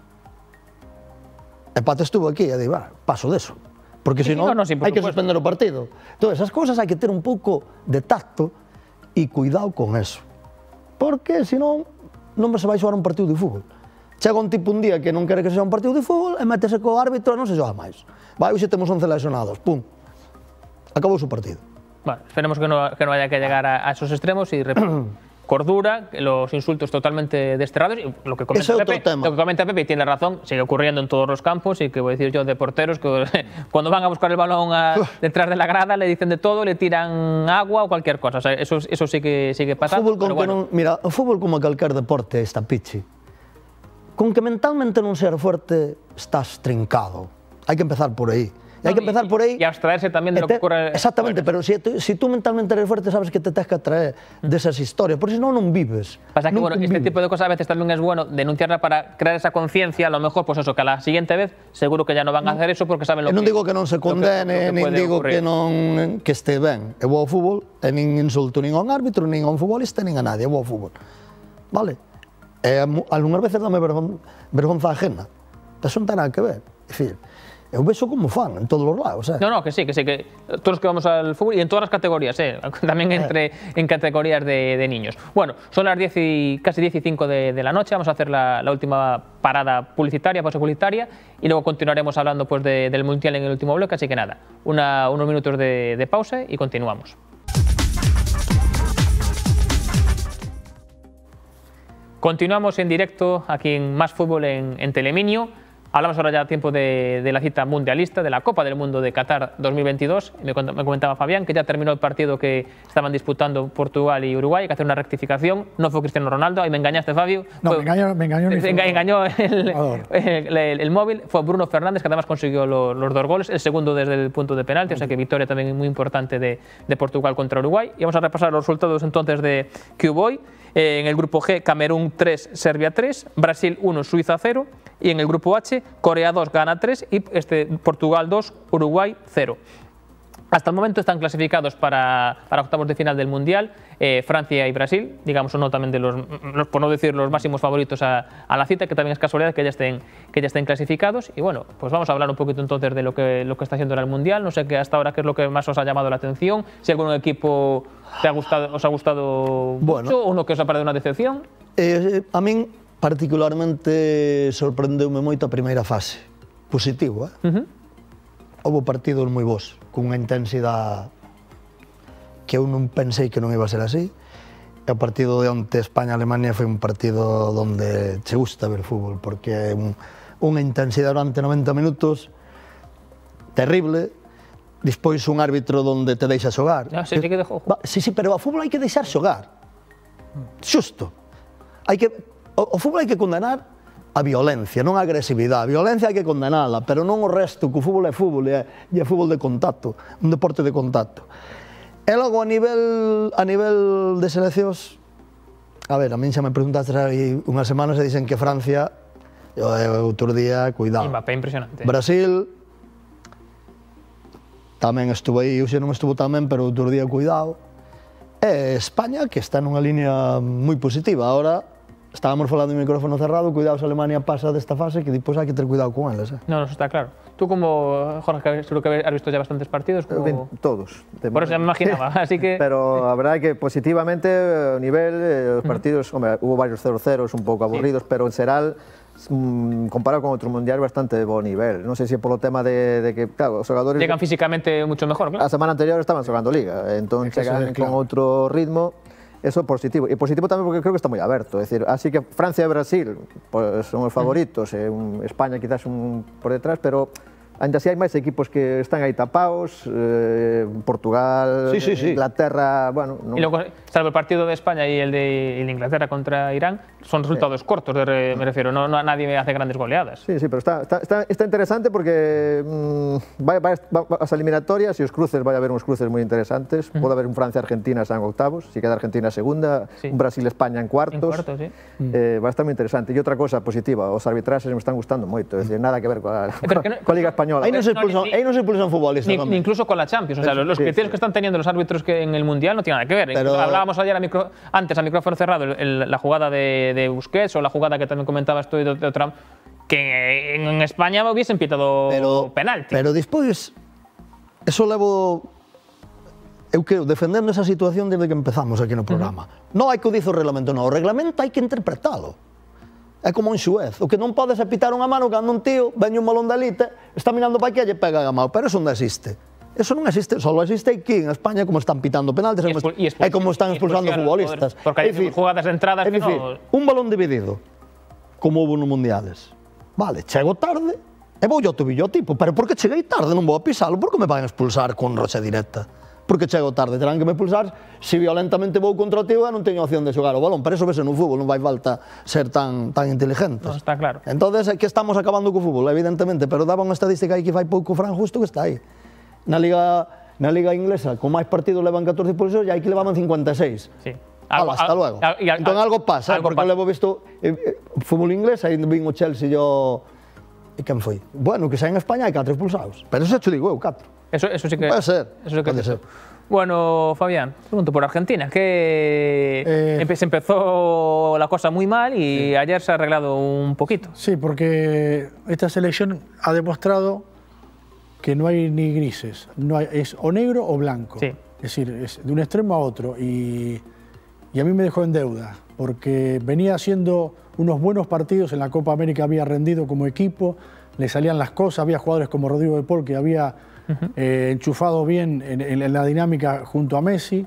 Speaker 2: E Pato estuvo aquí e digo, paso deso. Porque senón hai que suspender o partido. Entón, esas cousas hai que ter un pouco de tacto e cuidado con eso. Porque senón non se vai xogar un partido de fútbol. Chega un tipo un día que non quere que sexa un partido de fútbol e métese co árbitro e non se xoga máis. Vai, hoxe temos 11 lesionados, pum. Acabou o partido.
Speaker 1: Bueno, esperemos que no haya que llegar a esos extremos y cordura, los insultos totalmente desterrados y lo que comenta Pepe y tiene razón, sigue ocurriendo en todos los campos y que voy a decir yo de porteros que cuando van a buscar el balón detrás de la grada le dicen de todo, le tiran agua o cualquier cosa, o sea, eso sí que sigue pasando.
Speaker 2: Mira, o fútbol como calquer deporte está pichi. Con que mentalmente non ser fuerte estás trincado. Hai que empezar por aí. Hay que empezar por aí.
Speaker 1: Y abstraerse también de lo que ocurre.
Speaker 2: Exactamente, pero si tú mentalmente eres fuerte, sabes que te tienes que atraer de esas historias, porque si no, non vives.
Speaker 1: Pasa que bueno, este tipo de cosas a veces también es bueno denunciarla para crear esa conciencia, a lo mejor, pues eso, que a la siguiente vez seguro que ya no van a hacer eso porque saben lo que...
Speaker 2: Non digo que non se condene, nin digo que este ben. Eu vou ao fútbol e nin insulto nin a un árbitro, nin a un futbolista, nin a nadie. Eu vou ao fútbol. Vale? E algunhas veces dame vergonza ajena. Eso non ten nada que ver. É dicir, eu vexo como fan en todos os lados.
Speaker 1: No, que sí, que todos los que vamos al fútbol y en todas las categorías, también en categorías de niños. Bueno, son las 10 y casi 10 y 5 de la noche, vamos a hacer la última parada publicitaria, pausa publicitaria, y luego continuaremos hablando pues, del Mundial en el último bloque, así que nada, unos minutos de pausa y continuamos. Continuamos en directo aquí en Más Fútbol en Teleminio. Hablamos ahora ya a tiempo de la cita mundialista, de la Copa del Mundo de Qatar 2022. Me comentaba Fabián que ya terminó el partido que estaban disputando Portugal y Uruguay, hay que hacer una rectificación. No fue Cristiano Ronaldo, ahí me engañaste, Fabio.
Speaker 3: No, me engañó
Speaker 1: el móvil. Fue Bruno Fernández, que además consiguió los 2 goles, el segundo desde el punto de penalti, o sea que victoria también muy importante de Portugal contra Uruguay. Y vamos a repasar los resultados entonces que hubo hoy. En el grupo G, Camerún 3, Serbia 3, Brasil 1, Suiza 0. Y en el grupo H, Corea 2, Ghana 3 y Portugal 2, Uruguay 0. Hasta el momento están clasificados para octavos de final del Mundial Francia y Brasil, digamos, son también de los, por no decir los máximos favoritos a la cita, que también es casualidad que ya estén clasificados. Y bueno, pues vamos a hablar un poquito entonces de lo que está haciendo en el Mundial. No sé qué hasta ahora qué es lo que más os ha llamado la atención, si algún equipo os ha gustado mucho o uno que os ha parecido una decepción.
Speaker 2: A min particularmente sorprendeume moito a primeira fase, positivo, Houve partidos moi bons, cunha intensidade que eu non pensei que non iba a ser así. E o partido de onte España-Alemania foi un partido donde che gusta ver fútbol, porque é unha intensidade durante 90 minutos terrible, despois un árbitro donde te deixa xogar.
Speaker 1: Sí, que dejou.
Speaker 2: Sí, pero o fútbol hai que deixar xogar. Xusto. O fútbol hai que condenar a violencia, non a agresividade. A violencia hai que condenala, pero non o resto, que o fútbol é fútbol, e é fútbol de contacto, un deporte de contacto. E logo, a nivel de seleccións, a ver, a min xa me preguntaste aí unhas semanas e dicen que Francia, outro día, cuidado.
Speaker 1: Mbappé impresionante.
Speaker 2: Brasil, tamén estuvo aí, eu xa non estuvo tamén, pero outro día, cuidado. E España, que está nunha línea moi positiva. Ahora, estábamos falando en micrófono cerrado, cuidado se Alemania pasa desta fase, que depois hai que ter cuidado con eles.
Speaker 1: No, eso está claro. Tú como, Jorge, seguro que has visto ya bastantes partidos. Como...
Speaker 5: Todos.
Speaker 1: Por eso ya me imaginaba, así que...
Speaker 5: Pero a verdade que positivamente, o nivel, os partidos, hombre, hubo varios 0-0, un pouco aburridos, pero en xeral, comparado con outro mundial, bastante bo nivel. Non sei se polo tema de que, claro, os xogadores...
Speaker 1: Llegan físicamente mucho mejor, claro.
Speaker 5: A semana anterior estaban xogando Liga, entón chegan con outro ritmo. Eso é positivo. E positivo tamén porque creo que está moi aberto. É dicir, así que Francia e Brasil pues, son os favoritos, España quizás un por detrás, pero ainda así hai máis equipos que están aí tapados, Portugal, Inglaterra, bueno...
Speaker 1: Y luego, salvo el partido de España y el de Inglaterra contra Irán, son resultados cortos, me refiero, nadie hace grandes goleadas.
Speaker 5: Sí, pero está interesante porque as eliminatorias e os cruces, vai haber uns cruces moi interesantes, pode haber un Francia-Argentina en octavos, si queda Argentina segunda, un Brasil-España en cuartos, vai estar moi interesante. E outra cosa positiva, os arbitraxes me están gustando moito, é dicir, nada que ver coa Liga Española.
Speaker 2: Ahí no se expulsan futbolistas.
Speaker 1: Ni incluso con la Champions. O sea, los criterios que están teniendo los árbitros en el Mundial no tienen nada que ver. Pero... Hablábamos ayer antes a micrófono cerrado la jugada de Busquets o la jugada que también comentabas tú de otra, que en España hubiesen pitado penalti.
Speaker 2: Pero despois, eso levo... Eu quero defendendo esa situación desde que empezamos aquí no programa. Non hai que o dice o reglamento, non. O reglamento hai que interpretalo. É como un xuez, o que non podes é pitar unha mano cando un tío veñe un balón da elite, está mirando para aquí e lle pega a mão, pero eso non existe. Eso non existe, só existe aquí en España como están pitando penaltis e como están expulsando futbolistas.
Speaker 1: Porque hai jugadas de entradas que non...
Speaker 2: Un balón dividido, como houve nos mundiales. Vale, chego tarde e vou ao tobillo ao tipo, pero por que cheguei tarde? Non vou a pisalo, por que me van a expulsar con rocha directa? Porque chego tarde, terán que me expulsar se violentamente vou contra o tío e non teño opción de xogar o balón. Pero eso vese no fútbol, non vai falta ser tan inteligentes.
Speaker 1: No, está claro.
Speaker 2: Entonces, que estamos acabando co fútbol, evidentemente, pero daba unha estadística aí que fai pouco Fran Justo que está aí. Na Liga Inglesa, con máis partidos levan 14 expulsións e aí que levaban 56.
Speaker 1: Sí.
Speaker 2: Hasta luego. Entón algo pasa, porque levo visto fútbol inglés, aí vin o Chelsea e o... E quen foi? Bueno, que xa en España hai 4 expulsados, pero eso te digo eu, 4.
Speaker 1: Eso sí que...
Speaker 2: Puede ser.
Speaker 1: Eso sí que puede ser. Bueno, Fabián, pregunto por Argentina, que se empezó la cosa muy mal y ayer se ha arreglado un poquito.
Speaker 3: Sí, porque esta selección ha demostrado que no hay ni grises, es o negro o blanco.
Speaker 1: Sí.
Speaker 3: Es decir, es de un extremo a otro y a mí me dejó en deuda, porque venía haciendo unos buenos partidos en la Copa América, había rendido como equipo, le salían las cosas, había jugadores como Rodrigo de Paul que había enchufado bien en la dinámica junto a Messi,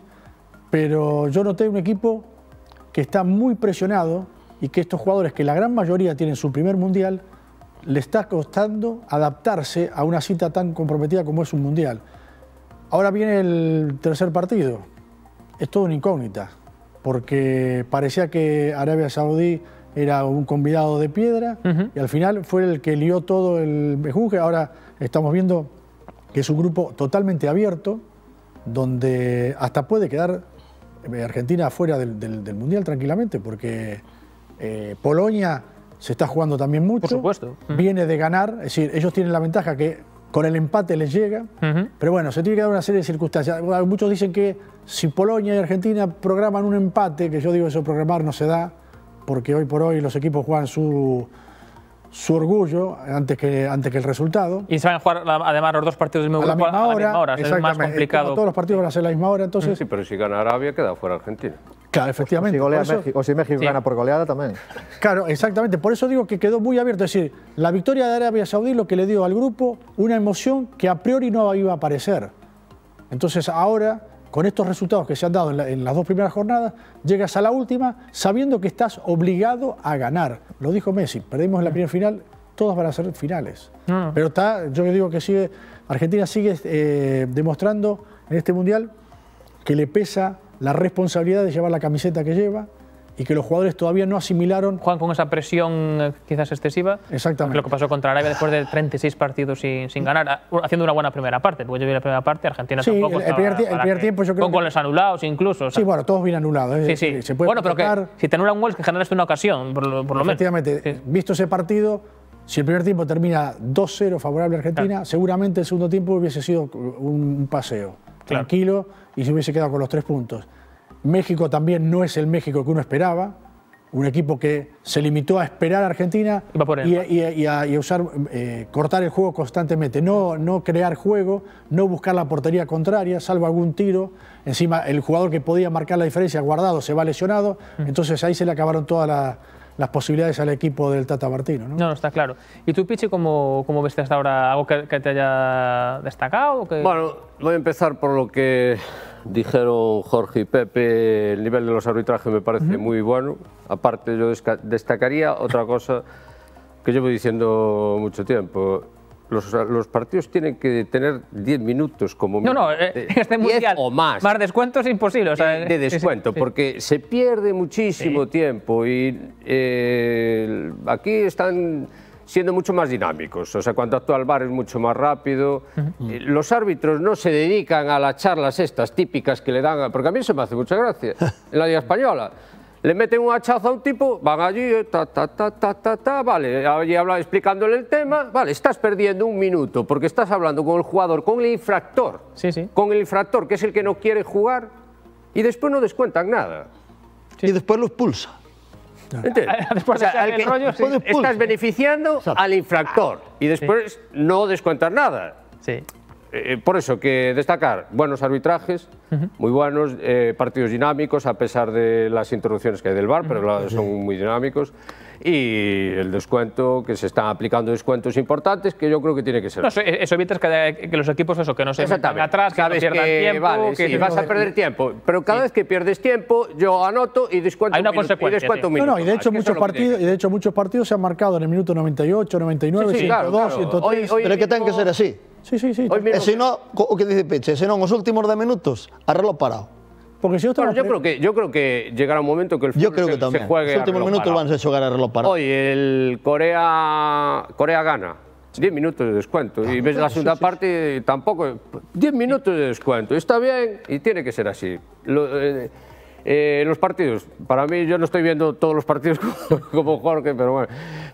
Speaker 3: pero yo noté un equipo que está muy presionado y que estos jugadores, que la gran mayoría tienen su primer mundial, le está costando adaptarse a una cita tan comprometida como es un mundial. Ahora viene el tercer partido, es todo una incógnita, porque parecía que Arabia Saudí era un convidado de piedra y al final fue el que lió todo el mejunje. Ahora estamos viendo que es un grupo totalmente abierto, donde hasta puede quedar Argentina fuera del Mundial tranquilamente, porque Polonia se está jugando también mucho.
Speaker 1: Por supuesto.
Speaker 3: Viene de ganar, es decir, ellos tienen la ventaja que con el empate les llega, pero bueno, se tiene que dar una serie de circunstancias. Muchos dicen que si Polonia y Argentina programan un empate, que yo digo eso programar no se da, porque hoy por hoy los equipos juegan su orgullo antes que el resultado.
Speaker 1: Y se van a jugar además los dos partidos del mismo grupo a la misma hora. Es más complicado.
Speaker 3: Todos los partidos van a ser a la misma hora, entonces...
Speaker 4: Sí, pero si gana Arabia queda fuera Argentina.
Speaker 3: Claro, efectivamente.
Speaker 5: O si México gana por goleada también.
Speaker 3: Claro, exactamente. Por eso digo que quedó muy abierto. Es decir, la victoria de Arabia Saudí lo que le dio al grupo una emoción que a priori no iba a aparecer. Entonces ahora, con estos resultados que se han dado en las dos primeras jornadas, llegas a la última sabiendo que estás obligado a ganar. Lo dijo Messi, perdimos en la primera final, todas van a ser finales. Pero yo digo que Argentina sigue demostrando en este Mundial que le pesa la responsabilidad de llevar la camiseta que lleva y que los jugadores todavía no asimilaron.
Speaker 1: Juegan con esa presión quizás excesiva.
Speaker 3: Exactamente.
Speaker 1: Lo que pasó contra Arabia después de 36 partidos sin ganar, haciendo una buena primera parte. Porque yo vi la primera parte, Argentina tampoco.
Speaker 3: El primer tiempo yo creo
Speaker 1: con goles anulados incluso. O sea.
Speaker 3: Sí, bueno, todos bien anulados.
Speaker 1: Sí.
Speaker 3: Se puede
Speaker 1: bueno, pero que si te anulan un gol es que generaste una ocasión, por lo menos.
Speaker 3: Efectivamente, visto ese partido, si el primer tiempo termina 2-0 favorable a Argentina, seguramente el segundo tiempo hubiese sido un paseo. Tranquilo, y se hubiese quedado con los 3 puntos. México también no es el México que uno esperaba, un equipo que se limitó a esperar a Argentina y a usar, cortar el juego constantemente, no crear juego, no buscar la portería contraria, salvo algún tiro. Encima el jugador que podía marcar la diferencia, Guardado, se va lesionado, entonces ahí se le acabaron todas las posibilidades al equipo del Tata Martino. No,
Speaker 1: está claro. ¿Y tú, Pichi, cómo ves hasta ahora? ¿Algo que te haya destacado?
Speaker 4: Bueno, voy a empezar por lo que dijeron Jorge y Pepe. El nivel de los arbitrajes me parece muy bueno. Aparte, yo destacaría otra cosa que llevo diciendo mucho tiempo. Los partidos tienen que tener 10 minutos como mínimo.
Speaker 1: Este mundial
Speaker 4: o más.
Speaker 1: Más descuentos es imposible. O sea,
Speaker 4: de descuento, porque se pierde muchísimo tiempo y aquí están siendo mucho más dinámicos. O sea, cuando actúa el VAR es mucho más rápido. Los árbitros no se dedican a las charlas estas típicas que le dan, porque a mí se me hace mucha gracia en la Liga Española. Le meten un hachazo a un tipo, van allí, vale, allí explicándole el tema, vale, estás perdiendo un minuto porque estás hablando con el jugador, con el infractor, con el infractor que es el que no quiere jugar y después no descuentan nada.
Speaker 2: Y después lo expulsa.
Speaker 1: Después, o sea,
Speaker 4: estás beneficiando al infractor y después no descuentas nada. Por eso que destacar buenos arbitrajes, muy buenos, partidos dinámicos a pesar de las interrupciones que hay del VAR, pero son muy dinámicos, y el descuento, que se están aplicando descuentos importantes, que yo creo que tiene que ser.
Speaker 1: Eso evita que los equipos que no se metan atrás, que no pierdan tiempo.
Speaker 4: Vale, que vas a perder tiempo, pero cada vez que pierdes tiempo yo anoto y descuento un minuto.
Speaker 3: Y de hecho muchos partidos se han marcado en el minuto 98, 99, 102, 103.
Speaker 2: Pero es que tienen que ser así.
Speaker 3: Sí.
Speaker 2: E se non, o que dice Peche, se non os últimos 10 minutos, a reloj parado.
Speaker 3: Porque si
Speaker 4: yo creo que llegará un momento que el fútbol se juegue
Speaker 2: a reloj parado. Os últimos minutos van a xogar a reloj parado.
Speaker 4: Hoy el Corea gana, 10 minutos de descuento, y ves la segunda parte tampoco, 10 minutos de descuento, está bien y tiene que ser así. Los partidos, para mí, yo no estoy viendo todos los partidos como Jorge, pero bueno,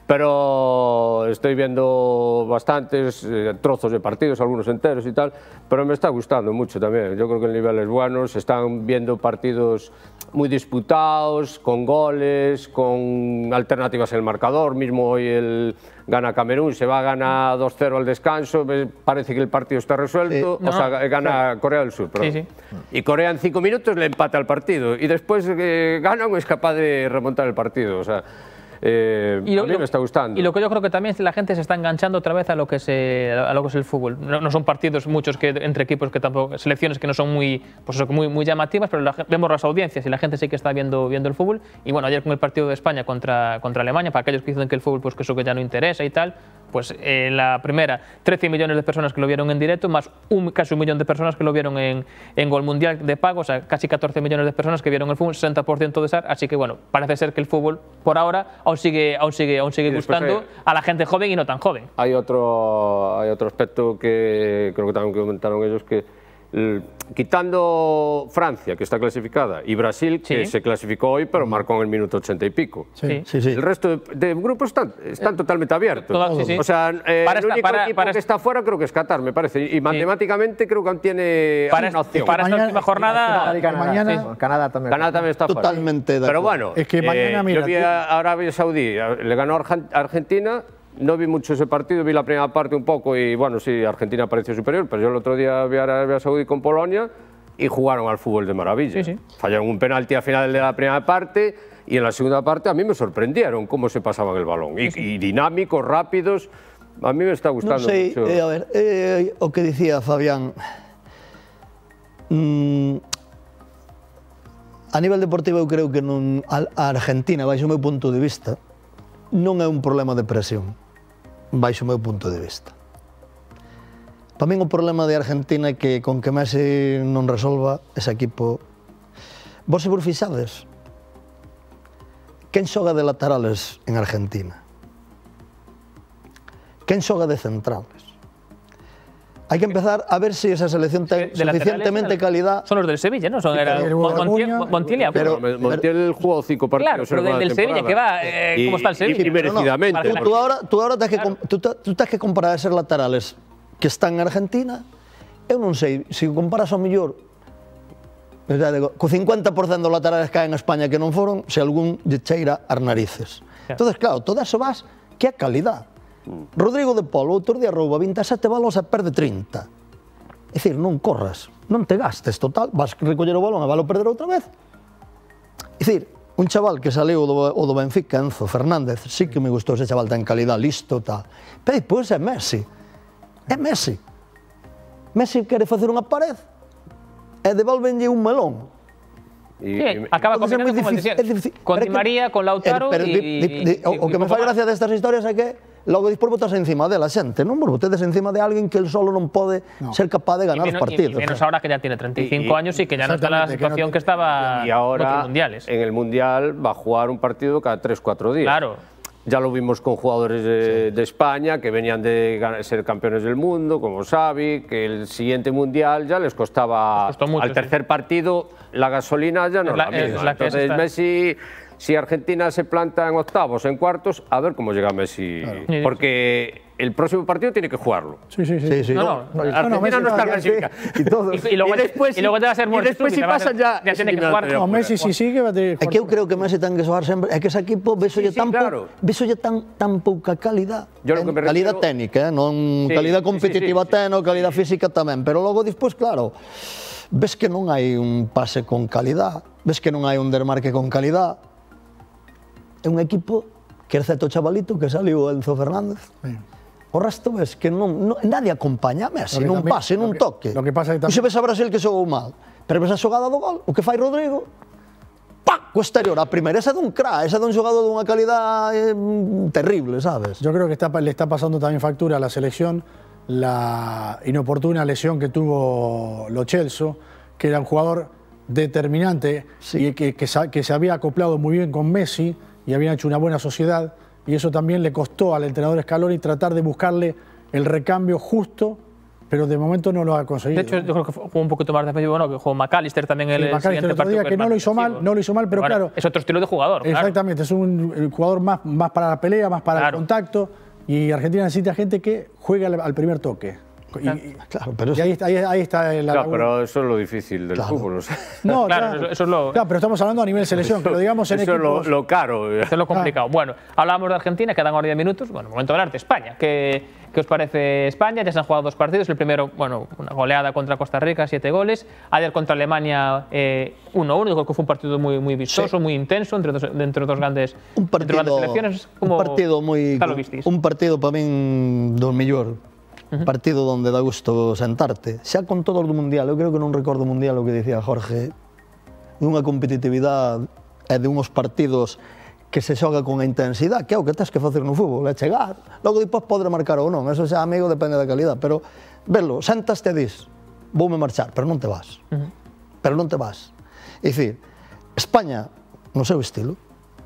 Speaker 4: pero estoy viendo bastantes trozos de partidos, algunos enteros y tal, pero me está gustando mucho también. Yo creo que el nivel es bueno, se están viendo partidos muy disputados, con goles, con alternativas en el marcador. Mismo hoy gana Camerún, se va a ganar 2-0 al descanso, parece que el partido está resuelto, gana Corea del Sur. Y Corea en 5 minutos le empata el partido y después gana o es capaz de remontar el partido. O sea, a mí me está gustando.
Speaker 1: Y lo que yo creo que también la gente se está enganchando otra vez a lo que es el fútbol. No son partidos muchos entre equipos que tampoco, selecciones que no son muy llamativas, pero vemos las audiencias y la gente sí que está viendo el fútbol. Y bueno, ayer con el partido de España contra Alemania, para aquellos que dicen que el fútbol pues que eso que ya no interesa y tal, pues la primera, 13 millones de personas que lo vieron en directo, más casi 1 millón de personas que lo vieron en Gol Mundial de pago, o sea, casi 14 millones de personas que vieron el fútbol, 60% de SAR, así que bueno, parece ser que el fútbol, por ahora, aún sigue gustando a la gente joven y no tan joven.
Speaker 4: Hay otro aspecto que creo que también comentaron ellos, que quitando Francia, que está clasificada, y Brasil, que se clasificó hoy, pero marcó en el minuto 80 y pico. El resto de grupos están totalmente abiertos. O sea, el único equipo que está fuera creo que es Qatar, me parece, y matemáticamente creo que aún tiene una opción.
Speaker 1: Para esta última jornada...
Speaker 5: Canadá también
Speaker 4: está fuera.
Speaker 2: Totalmente de acuerdo.
Speaker 4: Pero bueno,
Speaker 3: es que mañana, mira,
Speaker 4: yo vi a Arabia Saudí, le ganó a Argentina. No vi mucho ese partido, vi la primera parte un poco y bueno, sí, Argentina pareció superior, pero yo el otro día vi a Arabia Saudí con Polonia y jugaron al fútbol de maravilla. Fallaron un penalti al final de la primera parte y en la segunda parte a mí me sorprendieron cómo se pasaban el balón. Y dinámicos, rápidos, a mí me está gustando mucho.
Speaker 2: A ver, o que dicía Fabián, a nivel deportivo eu creo que a Argentina, baixo o meu punto de vista, non é un problema de presión, baixo o meu punto de vista. Para min o problema de Argentina é que con que Messi non resolva ese equipo... Vos se vos fixades, quen xoga de laterales en Argentina? Quen xoga de centrales? Hay que empezar a ver si esa selección tiene suficientemente calidad.
Speaker 1: Son los del Sevilla, ¿no? Son Montiel.
Speaker 4: Pero Montiel jugó 5 partidos.
Speaker 1: Claro, pero del Sevilla, que va, ¿cómo está el Sevilla?
Speaker 4: Y merecidamente.
Speaker 2: Tú ahora tens que comparar esos laterales que están en Argentina. Eu non sei, se comparas ao mellor co 50% dos laterales que hai en España que non foron, se algún lle cheira as narices. Entonces, claro, todo eso vas que é calidad. Rodrigo de Paul, o outro día rouba 27 balos e perde 30. É dicir, non corras, non te gastes, total, vas recoller o balón e valo perder outra vez. É dicir, un chaval que saliu o do Benfica, Enzo Fernández, sí que me gustou ese chaval tan calidad, listo, tal. Pero depois é Messi. É Messi. Messi quere facer unha pared e devolvenlle un melón.
Speaker 1: Acaba combinando, como decía, con Di María, con Lautaro
Speaker 2: o que me fai gracia destas historias é que logo despois botas encima dela xente, non vos botedes encima de alguén que el solo non pode ser capaz de ganar os partidos.
Speaker 1: Y menos ahora que ya tiene 35 años y que ya no está en la situación que estaba
Speaker 4: en otros
Speaker 1: mundiales.
Speaker 4: En el Mundial va a jugar un partido cada 3-4 días.
Speaker 1: Claro.
Speaker 4: Ya lo vimos con jugadores de España que venían de ser campeones del mundo, como Xavi, que el siguiente Mundial ya les costaba mucho, al tercer partido la gasolina ya no es la misma. Entonces Messi, si Argentina se planta en octavos, en cuartos, a ver cómo llega Messi. Claro. Porque el próximo partido tiene que jugarlo.
Speaker 3: Sí.
Speaker 4: Argentina no está clasificada.
Speaker 1: Y luego te va a ser muerto.
Speaker 4: Y después si pasan ya
Speaker 1: tiene que jugar.
Speaker 3: No, Messi si sigue va a tener que
Speaker 2: jugar. É que eu creo que Messi ten que xogar sempre. É que ese equipo véxolle tan pouca calidad. Calidad técnica, non calidad competitiva teno, calidad física tamén. Pero logo despois, claro, ves que non hai un pase con calidad, ves que non hai un desmarque con calidad. É un equipo que excepto o chavalito que saliu Enzo Fernández. O resto ves que nadie acompaña a Messi, nun pase, nun toque. E se ves a Brasil que xogou mal, pero ves a xogada do gol, o que fai Rodrigo, ¡pá! Co exterior, a primeira, esa dun crack, esa dun xogador dunha calidad terrible, sabes?
Speaker 3: Yo creo que le está pasando también factura a la selección la inoportuna lesión que tuvo Lo Celso, que era un jugador determinante y que se había acoplado muy bien con Messi y habían hecho una buena sociedad. Y eso también le costó al entrenador Scaloni tratar de buscarle el recambio justo, pero de momento no lo ha conseguido.
Speaker 1: De hecho, yo creo que jugó un poquito más defensivo, bueno, que jugó McAllister también en el siguiente partido.
Speaker 3: Que no lo hizo mal, pero bueno, claro.
Speaker 1: Es otro estilo de jugador.
Speaker 3: Exactamente,
Speaker 1: claro.
Speaker 3: Es un jugador más para la pelea, más para el contacto, y Argentina necesita gente que juegue al primer toque.
Speaker 2: Claro, pero
Speaker 3: ahí está la
Speaker 4: claro, pero eso es lo difícil del fútbol.
Speaker 3: No, claro, eso es lo... Claro, pero estamos hablando a nivel selección, pero digamos en
Speaker 4: eso
Speaker 3: equipos...
Speaker 4: es lo caro.
Speaker 1: Eso es lo complicado. Bueno, hablábamos de Argentina, quedan ahora 10 minutos. Bueno, momento de hablar de España. ¿Qué os parece España? Ya se han jugado 2 partidos. El primero, bueno, una goleada contra Costa Rica, 7 goles. Ayer contra Alemania, 1-1. Creo que fue un partido muy vistoso, muy intenso, entre dos grandes selecciones.
Speaker 2: Un partido muy... Un partido para mí do mellor. Partido donde da gusto sentarte. Xa con todo o do Mundial, eu creo que non recordo o Mundial o que dicía Jorge, dunha competitividade e de uns partidos que se xoga con a intensidade, que é o que tens que facer no fútbol, é chegar. Logo depois podre marcar ou non, eso xa, amigo, depende da calidad, pero velo, sentaste e dis, voume marchar, pero non te vas. Pero non te vas. É dicir, España, no seu estilo,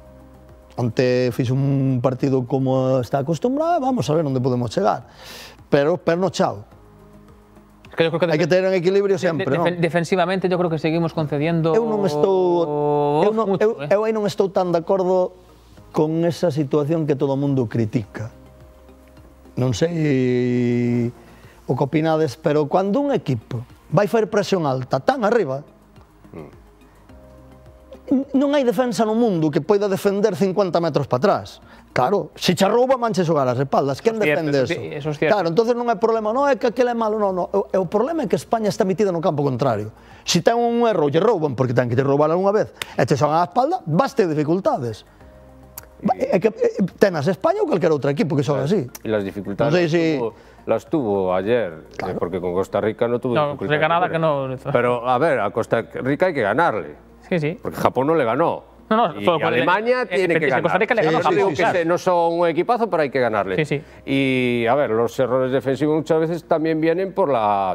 Speaker 2: onte fixe un partido como está acostumbrado, vamos a ver onde podemos chegar. Pero no chao. Hai que ter un equilibrio sempre, non?
Speaker 1: Defensivamente eu creo que seguimos concediendo
Speaker 2: eu aí non estou tan de acordo con esa situación que todo o mundo critica. Non sei o que opinades, pero cando un equipo vai facer presión alta tan arriba, non hai defensa no mundo que poida defender 50 metros para atrás. Claro, se che rouba, manche xogar as espaldas. Quen defende eso?
Speaker 1: Eso é cierto.
Speaker 2: Claro, entonces non é problema, non é que aquele é malo, non. O problema é que España está metida no campo contrario. Se ten un erro, lle rouban, porque ten que te roubar algunha vez, e te xogan a espalda, vas ter dificultades. É que tenas España ou calquer outro equipo que xoga así.
Speaker 4: E las dificultades las tuvo ayer, porque con Costa Rica no tuvo dificultades.
Speaker 1: No, Granada que no...
Speaker 4: Pero, a ver, a Costa Rica hay que ganarle.
Speaker 1: Sí, sí.
Speaker 4: Porque Japón no le ganó.
Speaker 1: No,
Speaker 4: y Alemania tiene que ganar.
Speaker 1: Costa Rica le ganó a Japón,
Speaker 4: que no son un equipazo, pero hay que ganarle.
Speaker 1: Sí, sí.
Speaker 4: Y, a ver, los errores defensivos muchas veces también vienen por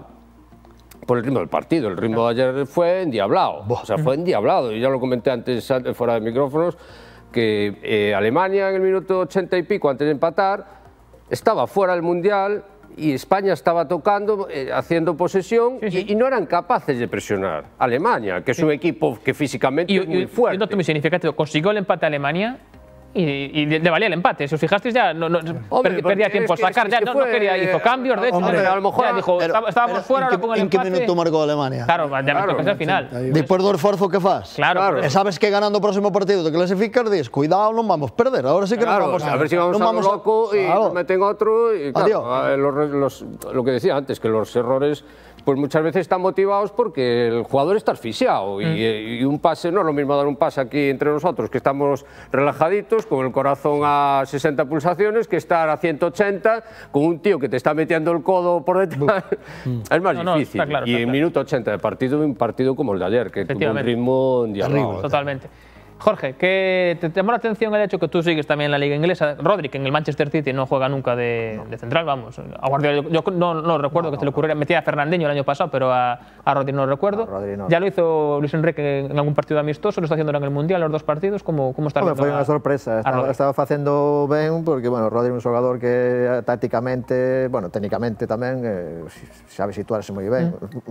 Speaker 4: el ritmo del partido. El ritmo de ayer fue endiablado. O sea, fue endiablado. Y ya lo comenté antes, fuera de micrófonos, que Alemania en el minuto 80 y pico, antes de empatar, estaba fuera del Mundial y España estaba tocando, haciendo posesión, y no eran capaces de presionar. Alemania, que es un equipo que físicamente es muy fuerte.
Speaker 1: Y un dato muy significativo, consiguió el empate a Alemania y le valía el empate. Si os fijasteis, ya perdía tiempo a sacar, ya no quería, hizo cambios, de hecho.
Speaker 4: A lo mejor
Speaker 1: ya dijo, estábamos fuera, ahora pongo el empate.
Speaker 2: ¿En qué minuto marcó Alemania?
Speaker 1: Claro, ya me toca al final.
Speaker 2: Después do esforzo que fas.
Speaker 1: Claro.
Speaker 2: E sabes que ganando o próximo partido te clasificas, dices, cuidado, non vamos perder, ahora sí que non vamos
Speaker 4: a ver si vamos a loco y nos meten otro. Y claro, lo que decía antes, que los errores pues muchas veces están motivados porque el jugador está asfixiado y un pase, no es lo mismo dar un pase aquí entre nosotros, que estamos relajaditos, con el corazón a 60 pulsaciones, que estar a 180 con un tío que te está metiendo el codo por detrás. Es más difícil.
Speaker 1: Claro,
Speaker 4: y en minuto 80 de partido, un partido como el de ayer, que tuvo un ritmo endiablado.
Speaker 1: Totalmente. Jorge, ¿qué te llamó la atención el hecho que tú sigues también en la liga inglesa? Rodri, que en el Manchester City no juega nunca de central, vamos. A Guardiola, yo no recuerdo que se le ocurriera. Metía a Fernandinho el año pasado, pero a Rodri no recuerdo.
Speaker 5: Rodri no.
Speaker 1: Ya lo hizo Luis Enrique en algún partido amistoso, lo está haciendo en el Mundial, los dos partidos. ¿Cómo está viendo?
Speaker 5: Foi unha sorpresa, estaba facendo ben, porque, bueno, Rodri é un xogador que tácticamente, bueno, técnicamente tamén, sabe situarse moi ben.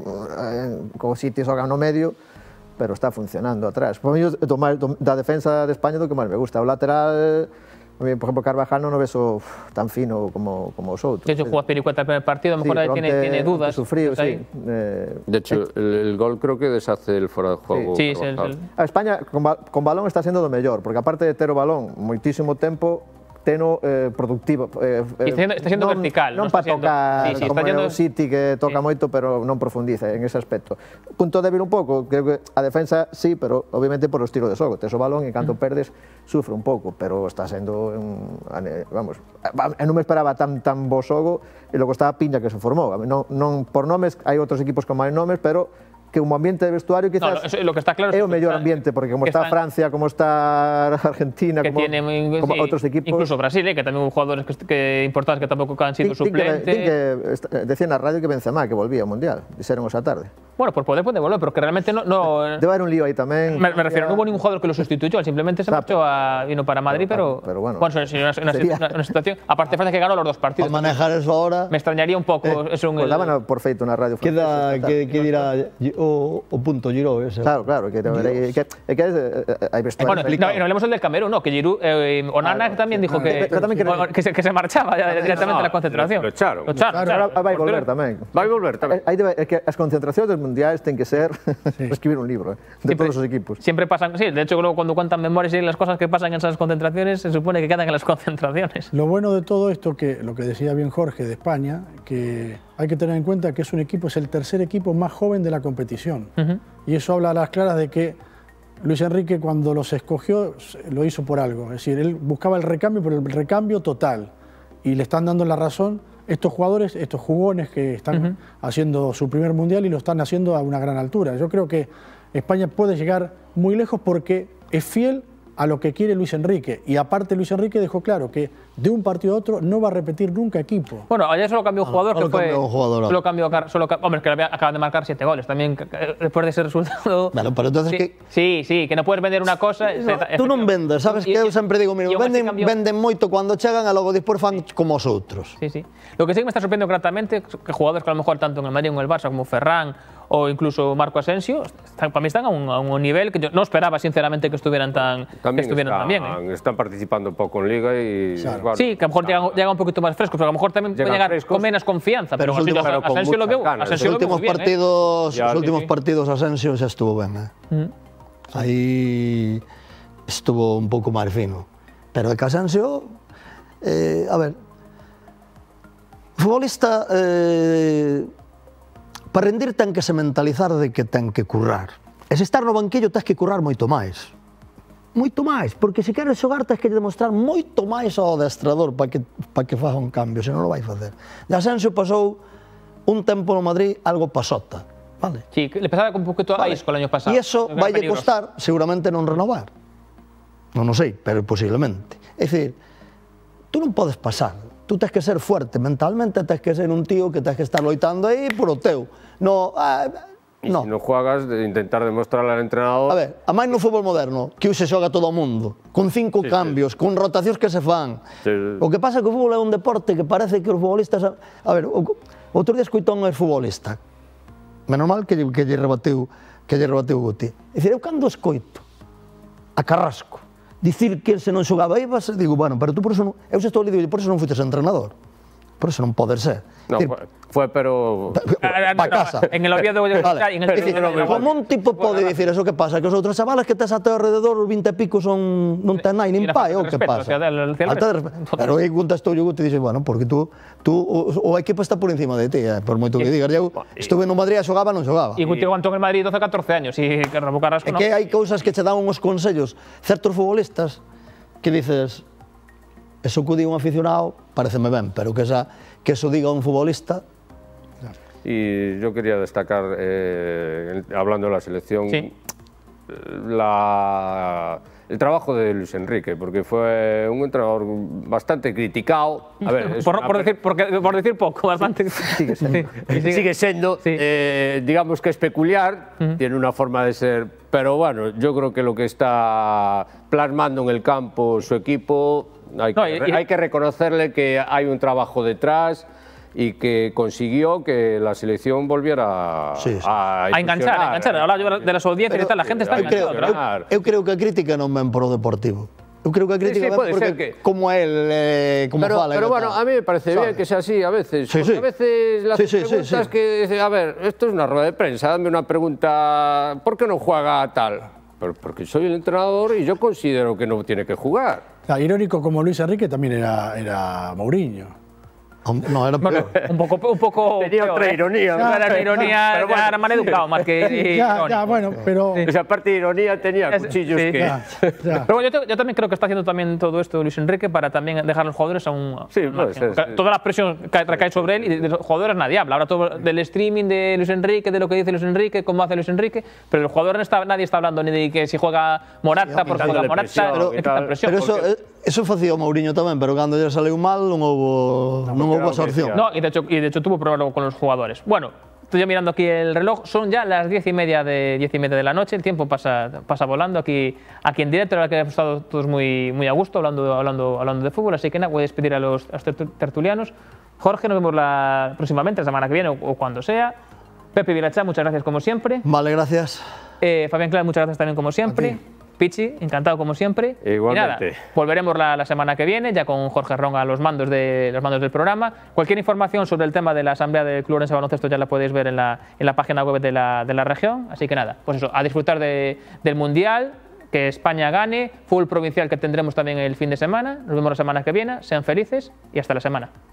Speaker 5: Co City xoga no medio, pero está funcionando atrás. Por mí, da defensa de España, do que máis me gusta. O lateral, por exemplo, Carvajal non o beso tan fino como os outros.
Speaker 1: De hecho, jugó a Piricueta el primer partido, a lo mejor tiene dudas.
Speaker 5: Sufrido, sí.
Speaker 4: De hecho, el gol creo que deshace el fuera de juego.
Speaker 1: Sí,
Speaker 5: a España con balón está sendo do mellor, porque aparte de ter o balón moitísimo tempo, teno productivo.
Speaker 1: Está siendo vertical.
Speaker 5: Non para tocar como o City, que toca moito, pero non profundiza en ese aspecto. Punto débil un pouco, creo que a defensa sí, pero obviamente por os tiros de xogo. Tes o balón e cando perdes sufre un pouco, pero está sendo vamos, non me esperaba tan bo xogo e logo está a piña que se formou. Non por nomes, hai outros equipos con máis nomes, pero que un ambiente de vestuario quizás
Speaker 1: lo que está claro
Speaker 5: é o mellor ambiente, porque como está Francia, como está Argentina, como outros equipos...
Speaker 1: Incluso Brasil, que tamén hubo jugadores importantes que tampouco han sido suplentes.
Speaker 5: Decían na radio que Benzema, que volvía ao Mundial, dixeron esa tarde.
Speaker 1: Bueno, por poder puede volver, pero que realmente no...
Speaker 5: Debe haber un lío aí tamén.
Speaker 1: Me refiero, non hubo ningún jugador que lo sustituyó, simplemente se marchó vino para Madrid, pero
Speaker 5: bueno,
Speaker 1: una situación... Aparte Francia que ganó los dos partidos.
Speaker 2: A manejar eso ahora...
Speaker 1: Me extrañaría un pouco...
Speaker 5: Pues daban por feito na radio.
Speaker 2: Que dirá o punto Giroud ese.
Speaker 5: Claro, que hai vestuario.
Speaker 1: No hablemos del Camerún, no, que Giroud, Onana tamén dijo que se marchaba directamente a la concentración.
Speaker 4: Lo echaron.
Speaker 5: Vai volver tamén.
Speaker 4: Vai volver tamén.
Speaker 5: É que as concentracións dos mundiais ten que ser escribir un libro de todos os equipos.
Speaker 1: Siempre pasan, sí, de hecho cuando cuentan memorias y las cosas que pasan en esas concentraciones se supone que quedan en las concentraciones.
Speaker 3: Lo bueno de todo esto, que lo que decía bien Jorge de España, que hay que tener en cuenta que es el tercer equipo más joven de la competición. Y eso habla a las claras de que Luis Enrique, cuando los escogió, lo hizo por algo. Es decir, él buscaba el recambio, pero el recambio total. Y le están dando la razón estos jugadores, estos jugones que están haciendo su primer mundial y lo están haciendo a una gran altura. Yo creo que España puede llegar muy lejos porque es fiel a lo que quiere Luis Enrique. Y aparte Luis Enrique dejó claro que de un partido a otro no va a repetir nunca equipo.
Speaker 1: Bueno, ayer solo cambió un jugador, que fue...
Speaker 2: Solo
Speaker 1: cambió, hombre, que acaban de marcar 7 goles también, después de ese resultado...
Speaker 2: Bueno, pero entonces
Speaker 1: sí, que no puedes vender una cosa...
Speaker 2: Tú non vendes, sabes que eu sempre digo, mira, venden moito cando chegan e logo despois fan como os outros.
Speaker 1: Sí. Lo que sí que me está sorprendiendo gratamente que jugadores que a lo mejor tanto en el Madrid como en el Barça, como Ferran o incluso Marco Asensio, para mí están a un nivel que yo no esperaba sinceramente que estuvieran tan bien.
Speaker 4: Están participando poco en Liga y...
Speaker 1: Claro. Bueno, sí, que a lo mejor llegan un poquito más frescos, pero a lo mejor también pueden llegar con menos confianza. Pero Asensio lo veo
Speaker 2: Os últimos partidos Asensio xa estuvo ben. Aí estuvo un pouco máis fino. Pero é que Asensio, a ver, futbolista, para rendir ten que se mentalizar de que ten que currar. E se estar no banquillo tens que currar moito máis. Moito máis, porque se queres xogar tens que demostrar moito máis ao adestrador para que faga un cambio, senón non o vai facer. De Asensio pasou un tempo no Madrid algo pasota, vale?
Speaker 1: Sí, le pasaba un poquito a Isco el año pasado.
Speaker 2: E iso vai lle costar seguramente non renovar. Non o sei, pero posiblemente. É dicir, tú non podes pasar. Tú tens que ser fuerte mentalmente, tens que ser un tío que tens que estar loitando aí por o teu. No,
Speaker 4: si non juegas, de intentar demostrarle al entrenador...
Speaker 2: A ver, a máis no fútbol moderno, que hoxe xoga todo o mundo, con 5 cambios, con rotacións que se fan. O que pasa é que o fútbol é un deporte que parece que os futbolistas... A ver, outro día escoitón é futbolista. Menos mal que lle rebateu Guti. É dicir, eu cando escoito a Carrasco dicir que se non xogaba aí, digo, bueno, pero tú por eso non... Eu se estou lido, por eso non fuites entrenador. Por eso non poder ser.
Speaker 4: No, fue, pero...
Speaker 2: Pa casa.
Speaker 1: En el Oviedo...
Speaker 2: Como un tipo pode dicir eso, que pasa? Que os outros chavales que tes a teu alrededor, os 20 e pico, non ten nai, nin pai, ou que pasa? Pero aí contestou o Guti e dixe, bueno, porque tú, o equipo está por encima de ti, por moito que digas. Eu estuve no Madrid e xogaba, non xogaba.
Speaker 1: E Guti aguantou en el Madrid 12-14 años, e que Ramón Carrasco non.
Speaker 2: É que hai cousas que che dan uns consellos, certos futbolistas, que dices... Eso que diga un aficionado pareceme ben, pero que eso diga un futbolista...
Speaker 4: Y yo quería destacar, hablando de la selección, el trabajo de Luis Enrique, porque fue un entrenador bastante criticado. A ver,
Speaker 1: por decir poco, bastante.
Speaker 4: Sigue siendo, digamos que es peculiar, tiene una forma de ser, pero bueno, yo creo que lo que está plasmando en el campo su equipo, hay que reconocerle que hay un trabajo detrás y que consiguió que la selección volviera a
Speaker 1: enganchar. Hablaba de las audiencias y tal, la gente está enganchada.
Speaker 2: Eu creo que a crítica non ven por o Deportivo. Eu creo que a crítica ven porque, como él, como fala.
Speaker 4: Pero bueno, a mí me parece bien que sea así a veces. Porque a veces las preguntas que dicen, a ver, esto es una rueda de prensa, dame una pregunta, ¿por qué no juega tal? Porque soy el entrenador y yo considero que no tiene que jugar.
Speaker 3: Irónico como Luis Enrique también era Mourinho.
Speaker 2: No, era peor.
Speaker 1: Un poco
Speaker 4: tenía otra ironía.
Speaker 1: Era ironía, pero bueno, era mal educado, más que
Speaker 3: ya, bueno, pero...
Speaker 4: Esa parte de ironía tenía cuchillos que...
Speaker 1: Pero bueno, yo también creo que está haciendo también todo esto Luis Enrique para también dejar a los jugadores a un...
Speaker 4: Sí, puede ser.
Speaker 1: Toda la presión recae sobre él y de los jugadores nadie habla. Ahora todo del streaming de Luis Enrique, de lo que dice Luis Enrique, cómo hace Luis Enrique, pero el jugador nadie está hablando ni de que si juega Morata, porque juega Morata,
Speaker 2: pero eso facía o Mourinho tamén, pero cando lle saliu mal non houve absorción.
Speaker 1: No, y de hecho tuvo problemas con los jugadores. Bueno, estoy mirando aquí el reloj, son ya las 10:30 de la noche, el tiempo pasa volando aquí en directo, la verdad que hemos estado todos muy a gusto hablando de fútbol, así que nada, voy a despedir a los tertulianos. Jorge, nos vemos próximamente, la semana que viene o cuando sea. Pepe Vilachá, muchas gracias como siempre.
Speaker 2: Vale, gracias.
Speaker 1: Fabián Clara, muchas gracias también como siempre. Pichi, encantado como siempre.
Speaker 4: Igualmente.
Speaker 1: Y nada, volveremos la semana que viene, ya con Jorge Ron a los mandos del programa. Cualquier información sobre el tema de la Asamblea del Club Orense Baloncesto ya la podéis ver en la página web de la región. Así que nada, pues eso, a disfrutar del Mundial, que España gane, fútbol provincial que tendremos también el fin de semana. Nos vemos la semana que viene, sean felices y hasta la semana.